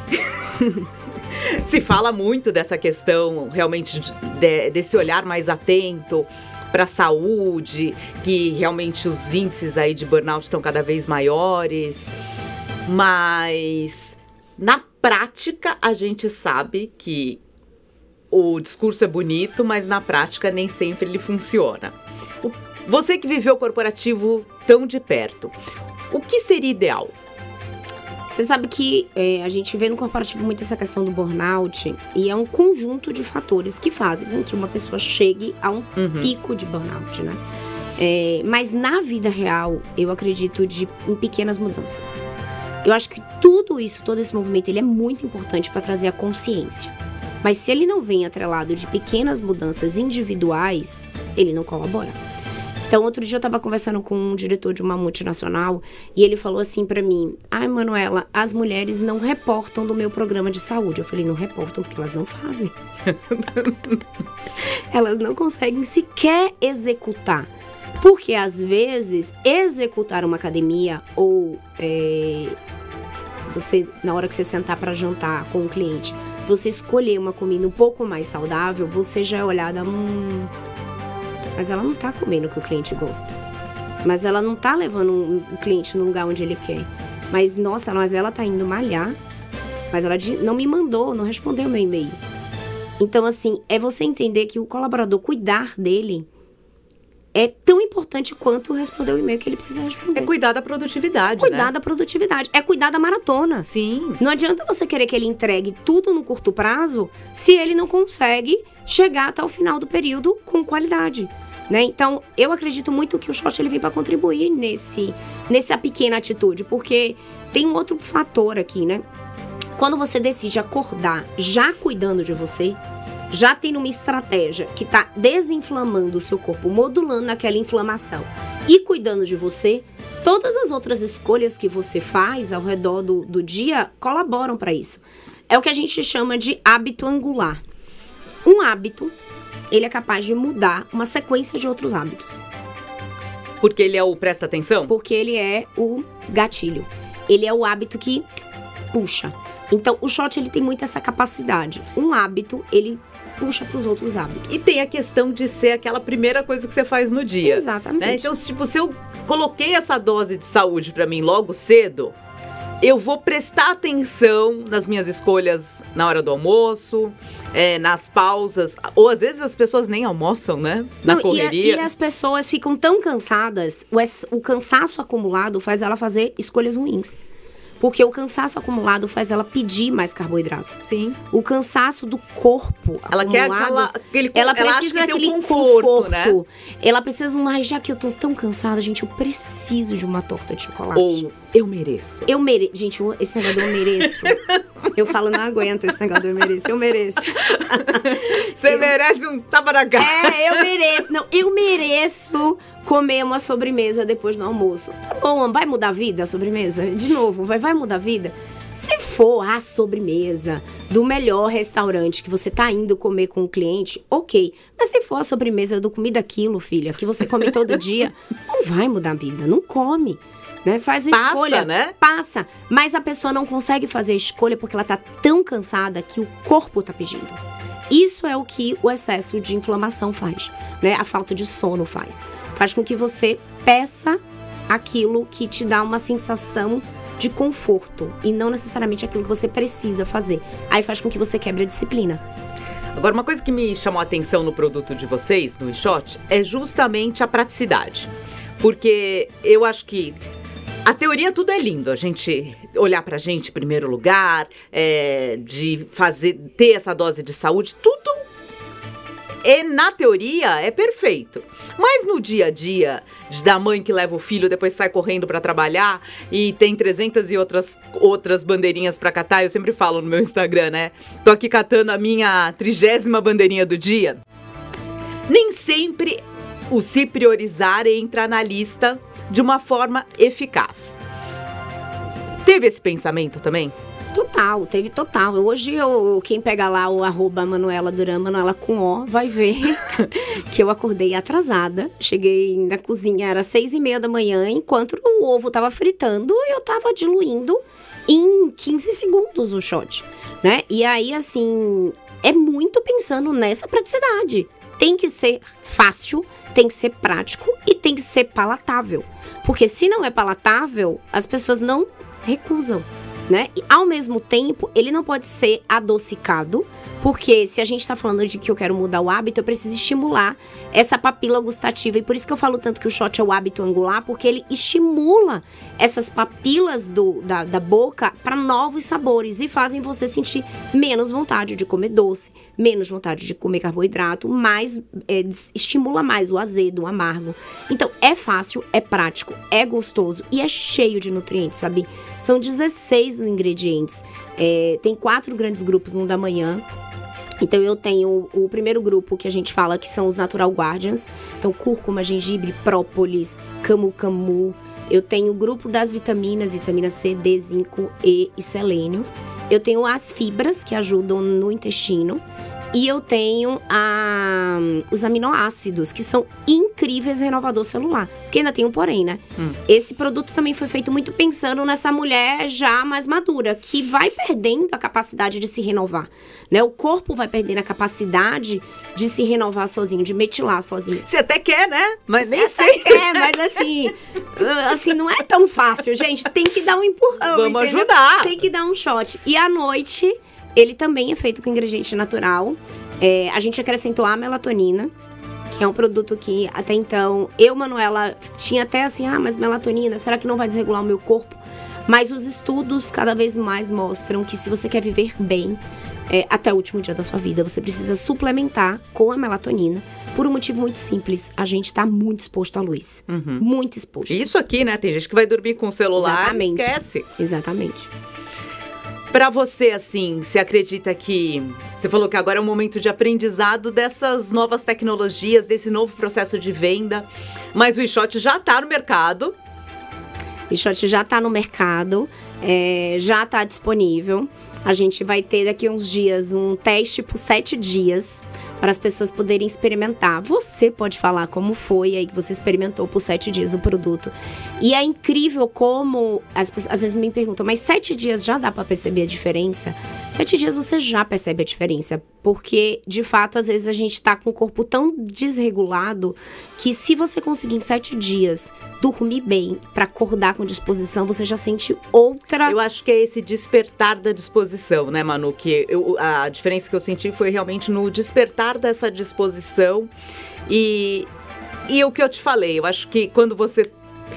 se fala muito dessa questão, realmente, de, desse olhar mais atento para a saúde, que realmente os índices aí de burnout estão cada vez maiores, mas na prática a gente sabe que o discurso é bonito, mas na prática nem sempre ele funciona. Você que viveu o corporativo tão de perto, o que seria ideal? Você sabe que é, a gente vê no corporativo muito essa questão do burnout e é um conjunto de fatores que fazem com que uma pessoa chegue a um uhum. pico de burnout, né? É, mas na vida real, eu acredito de, em pequenas mudanças. Eu acho que tudo isso, todo esse movimento, ele é muito importante para trazer a consciência. Mas se ele não vem atrelado de pequenas mudanças individuais, ele não colabora. Então, outro dia eu tava conversando com um diretor de uma multinacional e ele falou assim pra mim, ai, Manuela, as mulheres não reportam do meu programa de saúde. Eu falei, não reportam porque elas não fazem. Elas não conseguem sequer executar. Porque, às vezes, executar uma academia ou é, você, na hora que você sentar pra jantar com o cliente, você escolher uma comida um pouco mais saudável, você já é olhada... Hum, mas ela não tá comendo o que o cliente gosta. Mas ela não tá levando um, o cliente no lugar onde ele quer. Mas, nossa, mas ela tá indo malhar. Mas ela não me mandou, não respondeu meu e-mail. Então, assim, é você entender que o colaborador cuidar dele é tão importante quanto responder o e-mail que ele precisa responder. É cuidar da produtividade, é cuidar né? da produtividade. É cuidar da maratona. Sim. Não adianta você querer que ele entregue tudo no curto prazo se ele não consegue chegar até o final do período com qualidade. Né? Então, eu acredito muito que o shot ele vem para contribuir nesse, nessa pequena atitude, porque tem um outro fator aqui, né? Quando você decide acordar já cuidando de você, já tendo uma estratégia que está desinflamando o seu corpo, modulando aquela inflamação e cuidando de você, todas as outras escolhas que você faz ao redor do, do dia colaboram para isso. É o que a gente chama de hábito angular. Um hábito, ele é capaz de mudar uma sequência de outros hábitos. Porque ele é o presta atenção? Porque ele é o gatilho. Ele é o hábito que puxa. Então, o shot, ele tem muito essa capacidade. Um hábito, ele puxa para os outros hábitos. E tem a questão de ser aquela primeira coisa que você faz no dia. Exatamente. Né? Então, tipo, se eu coloquei essa dose de saúde para mim logo cedo, eu vou prestar atenção nas minhas escolhas na hora do almoço, é, nas pausas. Ou às vezes as pessoas nem almoçam, né? Na Não, correria. E, a, e as pessoas ficam tão cansadas, o, o cansaço acumulado faz ela fazer escolhas ruins. Porque o cansaço acumulado faz ela pedir mais carboidrato. Sim. O cansaço do corpo Ela acumulado, quer aquela, aquele, ela ela precisa acha que daquele tem um conforto, conforto. né? Ela precisa, mas já que eu tô tão cansada, gente, eu preciso de uma torta de chocolate. Ou eu mereço. Eu mereço. Gente, esse negócio do eu mereço. Eu falo, não aguento esse negócio do eu mereço. Eu mereço. Você eu... merece um tapa na cara. É, eu mereço. Não, eu mereço comer uma sobremesa depois do almoço. Tá bom, vai mudar a vida a sobremesa? De novo, vai, vai mudar a vida? Se for a sobremesa do melhor restaurante que você tá indo comer com o cliente, ok. Mas se for a sobremesa do Comida Quilo, filha, que você come todo dia, não vai mudar a vida, não come. Né? Faz uma Passa, escolha, né? Passa. Mas a pessoa não consegue fazer a escolha porque ela tá tão cansada que o corpo tá pedindo. Isso é o que o excesso de inflamação faz, né? A falta de sono faz. Faz com que você peça aquilo que te dá uma sensação de conforto e não necessariamente aquilo que você precisa fazer. Aí faz com que você quebre a disciplina. Agora, uma coisa que me chamou a atenção no produto de vocês, no Wishot, é justamente a praticidade. Porque eu acho que a teoria tudo é lindo, a gente olhar pra gente em primeiro lugar, é, de fazer, ter essa dose de saúde, tudo é, na teoria é perfeito. Mas no dia a dia, da mãe que leva o filho, depois sai correndo pra trabalhar e tem trezentas e outras, outras bandeirinhas pra catar, eu sempre falo no meu Instagram, né? Tô aqui catando a minha trigésima bandeirinha do dia. Nem sempre o se priorizar entra na lista de uma forma eficaz. Teve esse pensamento também? Total, teve total. Hoje, eu, quem pega lá o arroba Manuela Duran, Manuela com O, vai ver que eu acordei atrasada. Cheguei na cozinha, era seis e meia da manhã, enquanto o ovo tava fritando, eu tava diluindo em quinze segundos o shot, né? E aí, assim, é muito pensando nessa praticidade. Tem que ser fácil, tem que ser prático e tem que ser palatável. Porque se não é palatável, as pessoas não recusam, né? E ao mesmo tempo, ele não pode ser adocicado, porque se a gente tá falando de que eu quero mudar o hábito, eu preciso estimular essa papila gustativa. E por isso que eu falo tanto que o shot é o hábito angular, porque ele estimula essas papilas do, da, da boca para novos sabores e fazem você sentir menos vontade de comer doce, menos vontade de comer carboidrato, mais, é, estimula mais o azedo, o amargo. Então, é fácil, é prático, é gostoso e é cheio de nutrientes, Fabi. São dezesseis ingredientes. É, tem quatro grandes grupos no da manhã. Então, eu tenho o, o primeiro grupo que a gente fala que são os Natural Guardians. Então, cúrcuma, gengibre, própolis, camu-camu. Eu tenho o grupo das vitaminas, vitamina C, D, zinco, E e selênio. Eu tenho as fibras que ajudam no intestino. E eu tenho a, os aminoácidos, que são incríveis renovador celular. Porque ainda tem um porém, né? Hum. Esse produto também foi feito muito pensando nessa mulher já mais madura, que vai perdendo a capacidade de se renovar, né? O corpo vai perdendo a capacidade de se renovar sozinho, de metilar sozinho. Você até quer, né? Mas Você nem até sei. quer, mas assim, assim, não é tão fácil, gente. Tem que dar um empurrão, Vamos entendeu? ajudar. Tem que dar um shot. E à noite, ele também é feito com ingrediente natural. É, a gente acrescentou a melatonina, que é um produto que até então, eu, Manuela, tinha até assim, ah, mas melatonina, será que não vai desregular o meu corpo? Mas os estudos cada vez mais mostram que se você quer viver bem, é, até o último dia da sua vida, você precisa suplementar com a melatonina, por um motivo muito simples, a gente tá muito exposto à luz, Uhum. muito exposto. Isso aqui, né? Tem gente que vai dormir com o celular, Exatamente. esquece. Exatamente. Pra você, assim, você acredita que... Você falou que agora é um momento de aprendizado dessas novas tecnologias, desse novo processo de venda, mas o Wishot já tá no mercado. O Wishot já tá no mercado, é, já tá disponível. A gente vai ter daqui uns dias um teste por sete dias para as pessoas poderem experimentar. Você pode falar como foi aí que você experimentou por sete dias o produto. E é incrível como as pessoas às vezes me perguntam, mas sete dias já dá para perceber a diferença? Sete dias você já percebe a diferença, porque de fato às vezes a gente tá com o corpo tão desregulado que se você conseguir em sete dias dormir bem, para acordar com disposição, você já sente outra... Eu acho que é esse despertar da disposição, né, Manu? Que eu, a diferença que eu senti foi realmente no despertar dessa disposição. E, e o que eu te falei, eu acho que quando você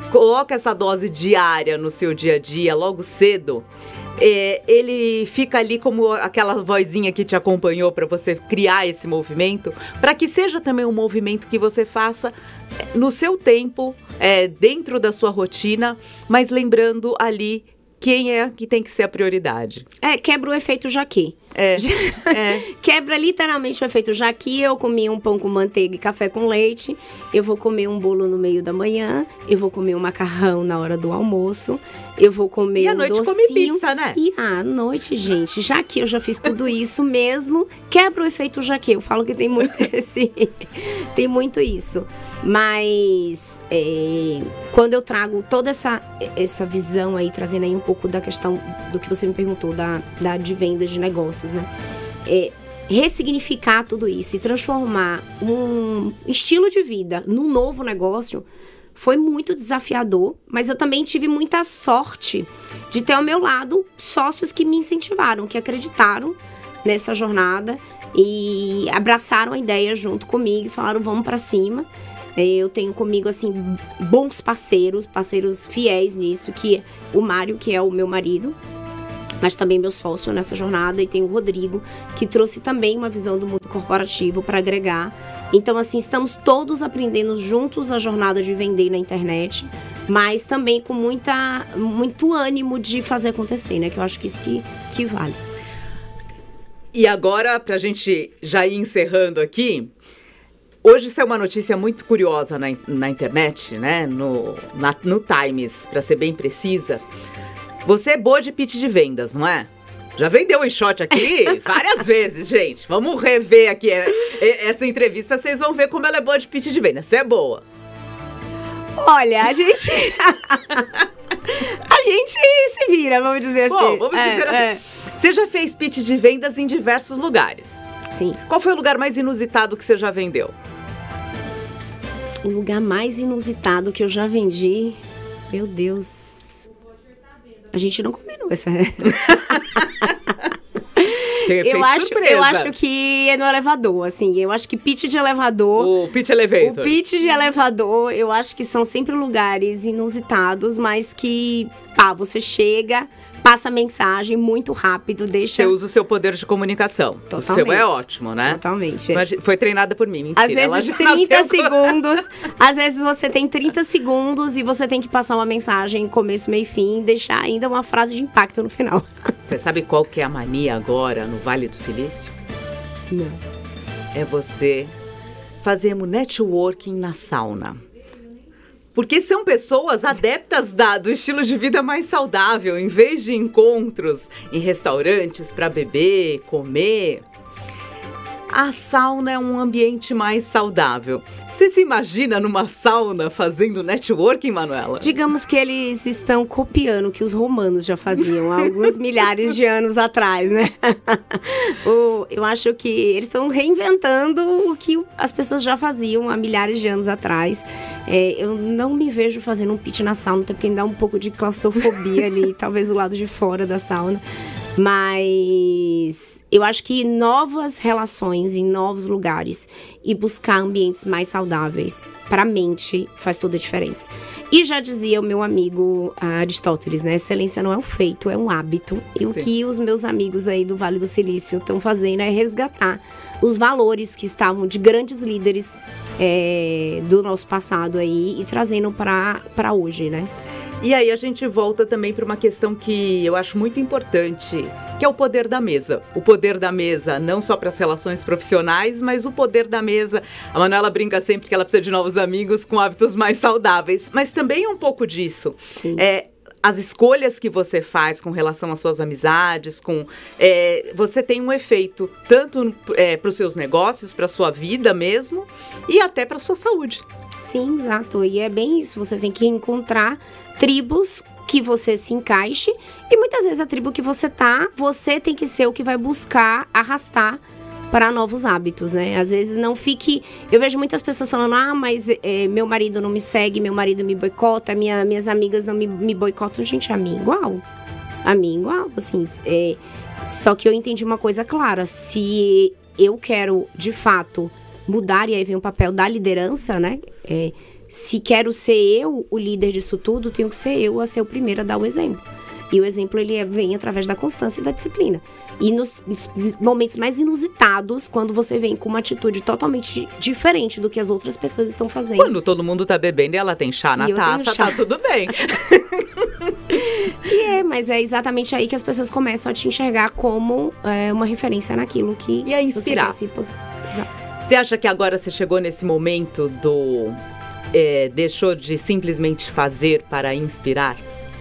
coloca essa dose diária no seu dia a dia, logo cedo, é, ele fica ali como aquela vozinha que te acompanhou para você criar esse movimento, para que seja também um movimento que você faça no seu tempo, é, dentro da sua rotina, mas lembrando ali quem é que tem que ser a prioridade. É, quebra o efeito Jaquê. É, é. Quebra literalmente o efeito Jaquê. Eu comi um pão com manteiga e café com leite. Eu vou comer um bolo no meio da manhã. Eu vou comer um macarrão na hora do almoço. Eu vou comer e um à noite docinho. come pizza, né? E à noite, gente, já que eu já fiz tudo isso mesmo, quebra o efeito Jaquê. Eu falo que tem muito esse, tem muito isso. Mas é, quando eu trago toda essa, essa visão aí, trazendo aí um pouco da questão do que você me perguntou, da, da de vendas de negócios, né? É, ressignificar tudo isso e transformar um estilo de vida num novo negócio foi muito desafiador, mas eu também tive muita sorte de ter ao meu lado sócios que me incentivaram, que acreditaram nessa jornada e abraçaram a ideia junto comigo e falaram, vamos pra cima. Eu tenho comigo, assim, bons parceiros, parceiros fiéis nisso, que é o Mário, que é o meu marido, mas também meu sócio nessa jornada, e tem o Rodrigo, que trouxe também uma visão do mundo corporativo para agregar. Então, assim, estamos todos aprendendo juntos a jornada de vender na internet, mas também com muita, muito ânimo de fazer acontecer, né? Que eu acho que isso que, que vale. E agora, pra gente já ir encerrando aqui, hoje isso é uma notícia muito curiosa na, na internet, né? No, na, no Times, para ser bem precisa. Você é boa de pitch de vendas, não é? Já vendeu o enxote aqui várias vezes, gente. Vamos rever aqui essa entrevista, vocês vão ver como ela é boa de pitch de vendas. Você é boa. Olha, a gente... a gente se vira, vamos dizer assim. Bom, vamos é, dizer assim. É. Você já fez pitch de vendas em diversos lugares. Sim. Qual foi o lugar mais inusitado que você já vendeu? O lugar mais inusitado que eu já vendi... Meu Deus... A gente não combinou essa... eu, acho, eu acho que é no elevador, assim. Eu acho que pitch de elevador... O pitch elevator. O pitch de elevador, eu acho que são sempre lugares inusitados, mas que, pá, você chega... Passa a mensagem muito rápido, deixa... Você usa o seu poder de comunicação. Totalmente. O seu é ótimo, né? Totalmente. Mas foi treinada por mim, mentira. Às vezes trinta segundos, às vezes você tem trinta segundos e você tem que passar uma mensagem começo, meio e fim, deixar ainda uma frase de impacto no final. Você sabe qual que é a mania agora no Vale do Silício? Não. É você fazemos networking na sauna. Porque são pessoas adeptas da, do estilo de vida mais saudável. Em vez de encontros em restaurantes para beber, comer, a sauna é um ambiente mais saudável. Você se imagina numa sauna fazendo networking, Manuela? Digamos que eles estão copiando o que os romanos já faziam há alguns milhares de anos atrás, né? o, eu acho que eles estão reinventando o que as pessoas já faziam há milhares de anos atrás. É, eu não me vejo fazendo um pitch na sauna, até porque me dá um pouco de claustrofobia ali, talvez do lado de fora da sauna. Mas eu acho que novas relações em novos lugares e buscar ambientes mais saudáveis para a mente faz toda a diferença. E já dizia o meu amigo Aristóteles, né? Excelência não é um feito, é um hábito. E o que os meus amigos aí do Vale do Silício estão fazendo é resgatar os valores que estavam de grandes líderes é, do nosso passado aí e trazendo para hoje, né? E aí a gente volta também para uma questão que eu acho muito importante, que é o poder da mesa. O poder da mesa não só para as relações profissionais, mas o poder da mesa. A Manuela brinca sempre que ela precisa de novos amigos com hábitos mais saudáveis, mas também é um pouco disso. Sim. É, as escolhas que você faz com relação às suas amizades, com, é, você tem um efeito tanto é, para os seus negócios, para a sua vida mesmo, e até para a sua saúde. Sim, exato. E é bem isso, você tem que encontrar tribos que você se encaixe e muitas vezes a tribo que você tá, você tem que ser o que vai buscar arrastar para novos hábitos, né? Às vezes não fique... Eu vejo muitas pessoas falando, ah, mas é, meu marido não me segue, meu marido me boicota, minha, minhas amigas não me, me boicotam. Gente, a mim igual. A mim igual, assim. É, só que eu entendi uma coisa clara, se eu quero, de fato, mudar, e aí vem o papel da liderança, né? É, Se quero ser eu o líder disso tudo, tenho que ser eu a ser o primeiro a dar o exemplo. E o exemplo, ele é, vem através da constância e da disciplina. E nos, nos momentos mais inusitados, quando você vem com uma atitude totalmente diferente do que as outras pessoas estão fazendo. Quando todo mundo tá bebendo e ela tem chá na taça, chá. Tá tudo bem. E é, mas é exatamente aí que as pessoas começam a te enxergar como é, uma referência naquilo que e a inspirar. Você quer se... Exato. Você acha que agora você chegou nesse momento do... É, deixou de simplesmente fazer para inspirar?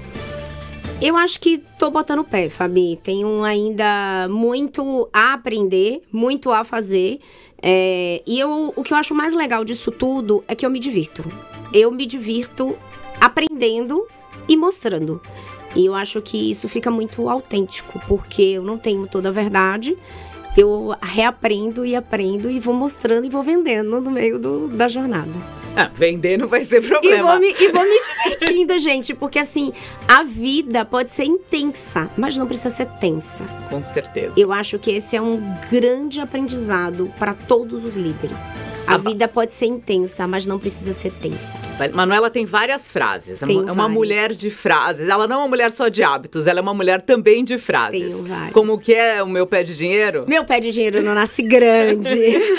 Eu acho que tô botando o pé, Fabi. Tenho ainda muito a aprender, muito a fazer. É, e eu, o que eu acho mais legal disso tudo é que eu me divirto. Eu me divirto aprendendo e mostrando. E eu acho que isso fica muito autêntico, porque eu não tenho toda a verdade. Eu reaprendo e aprendo e vou mostrando e vou vendendo no meio do, da jornada. Ah, vender não vai ser problema. E vou, me, e vou me divertindo, gente, porque assim, a vida pode ser intensa, mas não precisa ser tensa. Com certeza. Eu acho que esse é um grande aprendizado para todos os líderes. A ah, vida pode ser intensa, mas não precisa ser tensa. Manuela tem várias frases. Tenho é uma várias. mulher de frases. Ela não é uma mulher só de hábitos, ela é uma mulher também de frases. Tenho várias. Como que é o meu pé de dinheiro? Meu pé de dinheiro não nasce grande.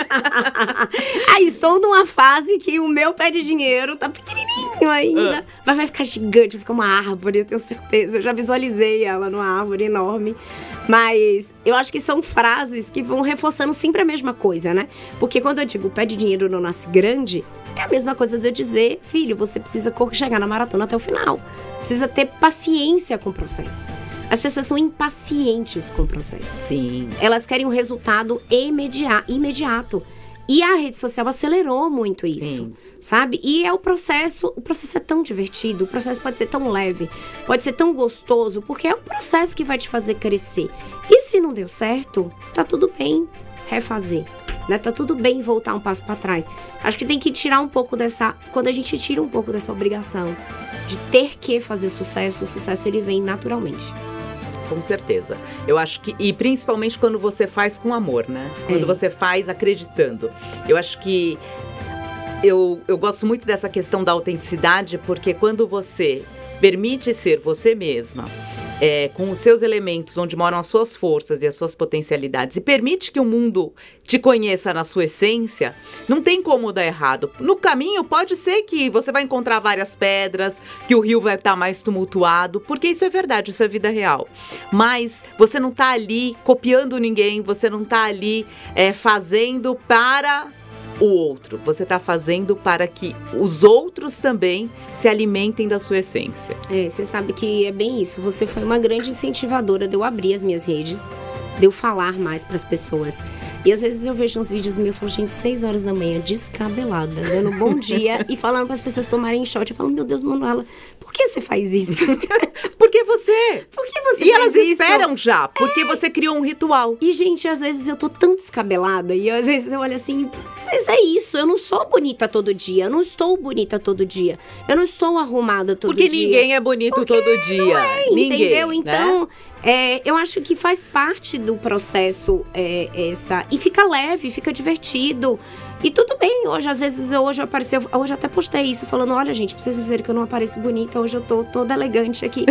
Aí estou numa fase que o meu pé de dinheiro tá pequenininho ainda. Ah. Mas vai ficar gigante, vai ficar uma árvore, eu tenho certeza. Eu já visualizei ela numa árvore enorme. Mas eu acho que são frases que vão reforçando sempre a mesma coisa, né? Porque quando eu digo o pé de dinheiro não nasce grande, é a mesma coisa de eu dizer, filho, você precisa chegar na maratona até o final. Precisa ter paciência com o processo. As pessoas são impacientes com o processo. Sim. Elas querem um resultado imediato. imediato. E a rede social acelerou muito isso, Sim. sabe? E é o processo, o processo é tão divertido, o processo pode ser tão leve, pode ser tão gostoso, porque é um processo que vai te fazer crescer. E se não deu certo, tá tudo bem refazer, né? Tá tudo bem voltar um passo para trás. Acho que tem que tirar um pouco dessa, quando a gente tira um pouco dessa obrigação de ter que fazer sucesso, o sucesso ele vem naturalmente. Com certeza. Eu acho que, e principalmente quando você faz com amor, né? Quando é. você faz acreditando. Eu acho que eu, eu gosto muito dessa questão da autenticidade, porque quando você permite ser você mesma, é, com os seus elementos, onde moram as suas forças e as suas potencialidades, e permite que o mundo te conheça na sua essência, não tem como dar errado. No caminho pode ser que você vai encontrar várias pedras, que o rio vai estar mais tumultuado, porque isso é verdade, isso é vida real. Mas você não está ali copiando ninguém, você não está ali é, fazendo para o outro. Você está fazendo para que os outros também se alimentem da sua essência. É, você sabe que é bem isso. Você foi uma grande incentivadora de eu abrir as minhas redes, de eu falar mais para as pessoas. E às vezes eu vejo uns vídeos meus e falo, gente, seis horas da manhã, descabelada, dando bom dia e falando para as pessoas tomarem shot. Eu falo, meu Deus, Manuela, por que você faz isso? Porque você. Por que você E faz elas isso? esperam já, porque é. você criou um ritual. E, gente, às vezes eu tô tão descabelada e às vezes eu olho assim, mas é isso, eu não sou bonita todo dia, eu não estou bonita todo dia, eu não estou arrumada todo porque dia. Porque ninguém é bonito porque todo dia. Não é, ninguém, entendeu? Então, né? é, eu acho que faz parte do processo é, essa. E fica leve, fica divertido. E tudo bem, hoje, às vezes, eu, hoje eu apareci, eu, hoje eu até postei isso, falando, olha, gente, precisa dizer que eu não apareço bonita, hoje eu tô toda elegante aqui.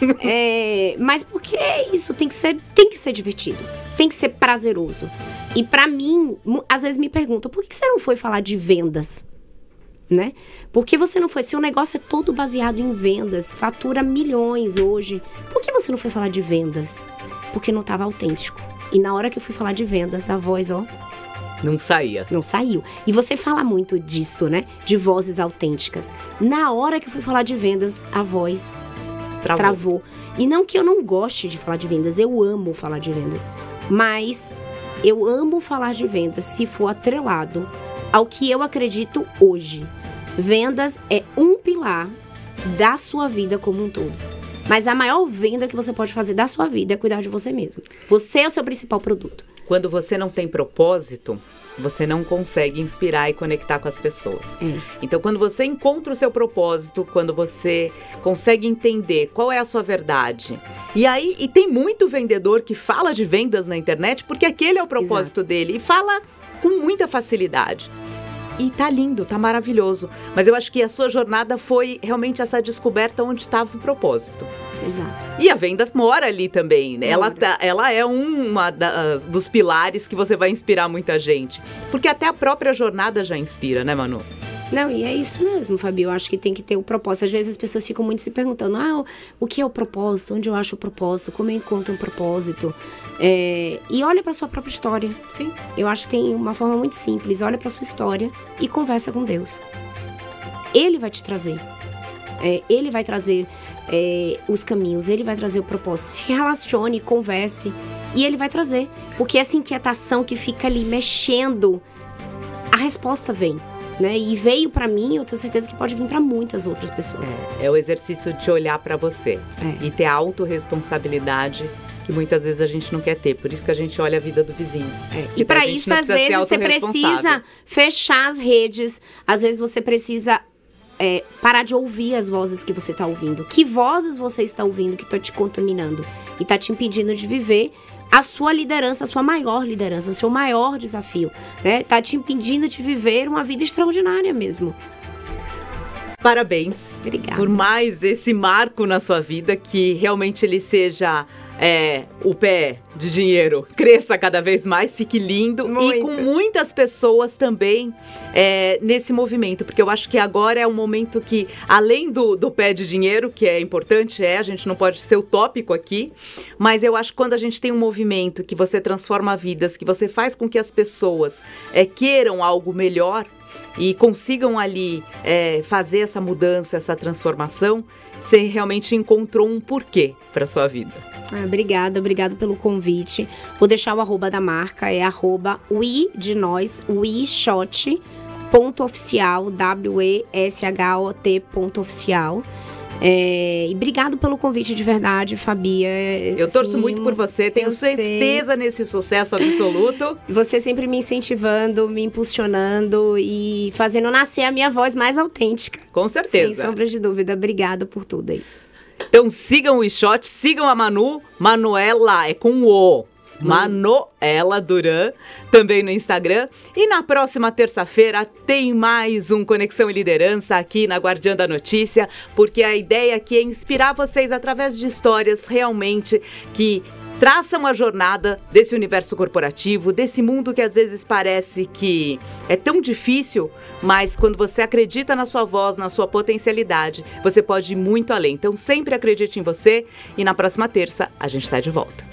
é, mas porque isso tem que ser, tem que ser divertido, tem que ser prazeroso. E pra mim, às vezes me perguntam, por que você não foi falar de vendas? Né? Por que você não foi? Se o negócio é todo baseado em vendas, fatura milhões hoje, por que você não foi falar de vendas? Porque não estava autêntico. E na hora que eu fui falar de vendas, a voz, ó... Não saía. Não saiu. E você fala muito disso, né? De vozes autênticas. Na hora que eu fui falar de vendas, a voz travou. travou. E não que eu não goste de falar de vendas, eu amo falar de vendas. Mas eu amo falar de vendas se for atrelado ao que eu acredito hoje. Vendas é um pilar da sua vida como um todo. Mas a maior venda que você pode fazer da sua vida é cuidar de você mesmo. Você é o seu principal produto. Quando você não tem propósito, você não consegue inspirar e conectar com as pessoas. É. Então, quando você encontra o seu propósito, quando você consegue entender qual é a sua verdade. E aí, e tem muito vendedor que fala de vendas na internet porque aquele é o propósito Exato. dele e fala com muita facilidade. e tá lindo, tá maravilhoso. Mas eu acho que a sua jornada foi realmente essa descoberta onde estava o propósito. Exato. E a venda mora ali também, né? Ela, tá, ela é uma das, dos pilares que você vai inspirar muita gente. Porque até a própria jornada já inspira, né, Manu? Não, e é isso mesmo, Fabi. Eu acho que tem que ter o propósito. Às vezes as pessoas ficam muito se perguntando, ah, o que é o propósito? Onde eu acho o propósito? Como eu encontro um propósito? É, e olha para sua própria história. Sim. Eu acho que tem uma forma muito simples. Olha para sua história e conversa com Deus. Ele vai te trazer. É, ele vai trazer é, os caminhos, ele vai trazer o propósito. Se relacione, converse e ele vai trazer. Porque essa inquietação que fica ali mexendo, a resposta vem. Né? E veio pra mim, eu tenho certeza que pode vir pra muitas outras pessoas. É, é o exercício de olhar pra você É. e ter a autorresponsabilidade que muitas vezes a gente não quer ter. Por isso que a gente olha a vida do vizinho. É. E pra isso, às vezes, você precisa fechar as redes. Às vezes você precisa é, parar de ouvir as vozes que você tá ouvindo. Que vozes você está ouvindo que tá te contaminando e tá te impedindo de viver a sua liderança, a sua maior liderança, o seu maior desafio, né? Tá te impedindo de viver uma vida extraordinária mesmo. Parabéns. Obrigada. Por mais esse marco na sua vida, que realmente ele seja é, o pé de dinheiro, cresça cada vez mais, fique lindo. Muito. E com muitas pessoas também é, nesse movimento, porque eu acho que agora é um momento que, além do, do pé de dinheiro, que é importante, é, a gente não pode ser utópico aqui, mas eu acho que quando a gente tem um movimento que você transforma vidas, que você faz com que as pessoas é, queiram algo melhor, e consigam ali é, fazer essa mudança, essa transformação, você realmente encontrou um porquê para sua vida. Ah, obrigada, obrigada pelo convite. Vou deixar o arroba da marca, é arroba we de nós, weshot ponto oficial, W E S H O T ponto oficial. É, e obrigado pelo convite de verdade, Fabi. É, eu torço assim, muito por você, tenho certeza sei. nesse sucesso absoluto. Você sempre me incentivando, me impulsionando e fazendo nascer a minha voz mais autêntica. Com certeza. Sem sombra de dúvida. Obrigada por tudo aí. Então sigam o WeShot, sigam a Manu, Manuela, é com o Manuela Duran, também no Instagram. E na próxima terça-feira tem mais um Conexão e Liderança aqui na Guardiã da Notícia, porque a ideia aqui é inspirar vocês através de histórias realmente que traçam a jornada desse universo corporativo, desse mundo que às vezes parece que é tão difícil, mas quando você acredita na sua voz, na sua potencialidade, você pode ir muito além. Então sempre acredite em você e na próxima terça a gente está de volta.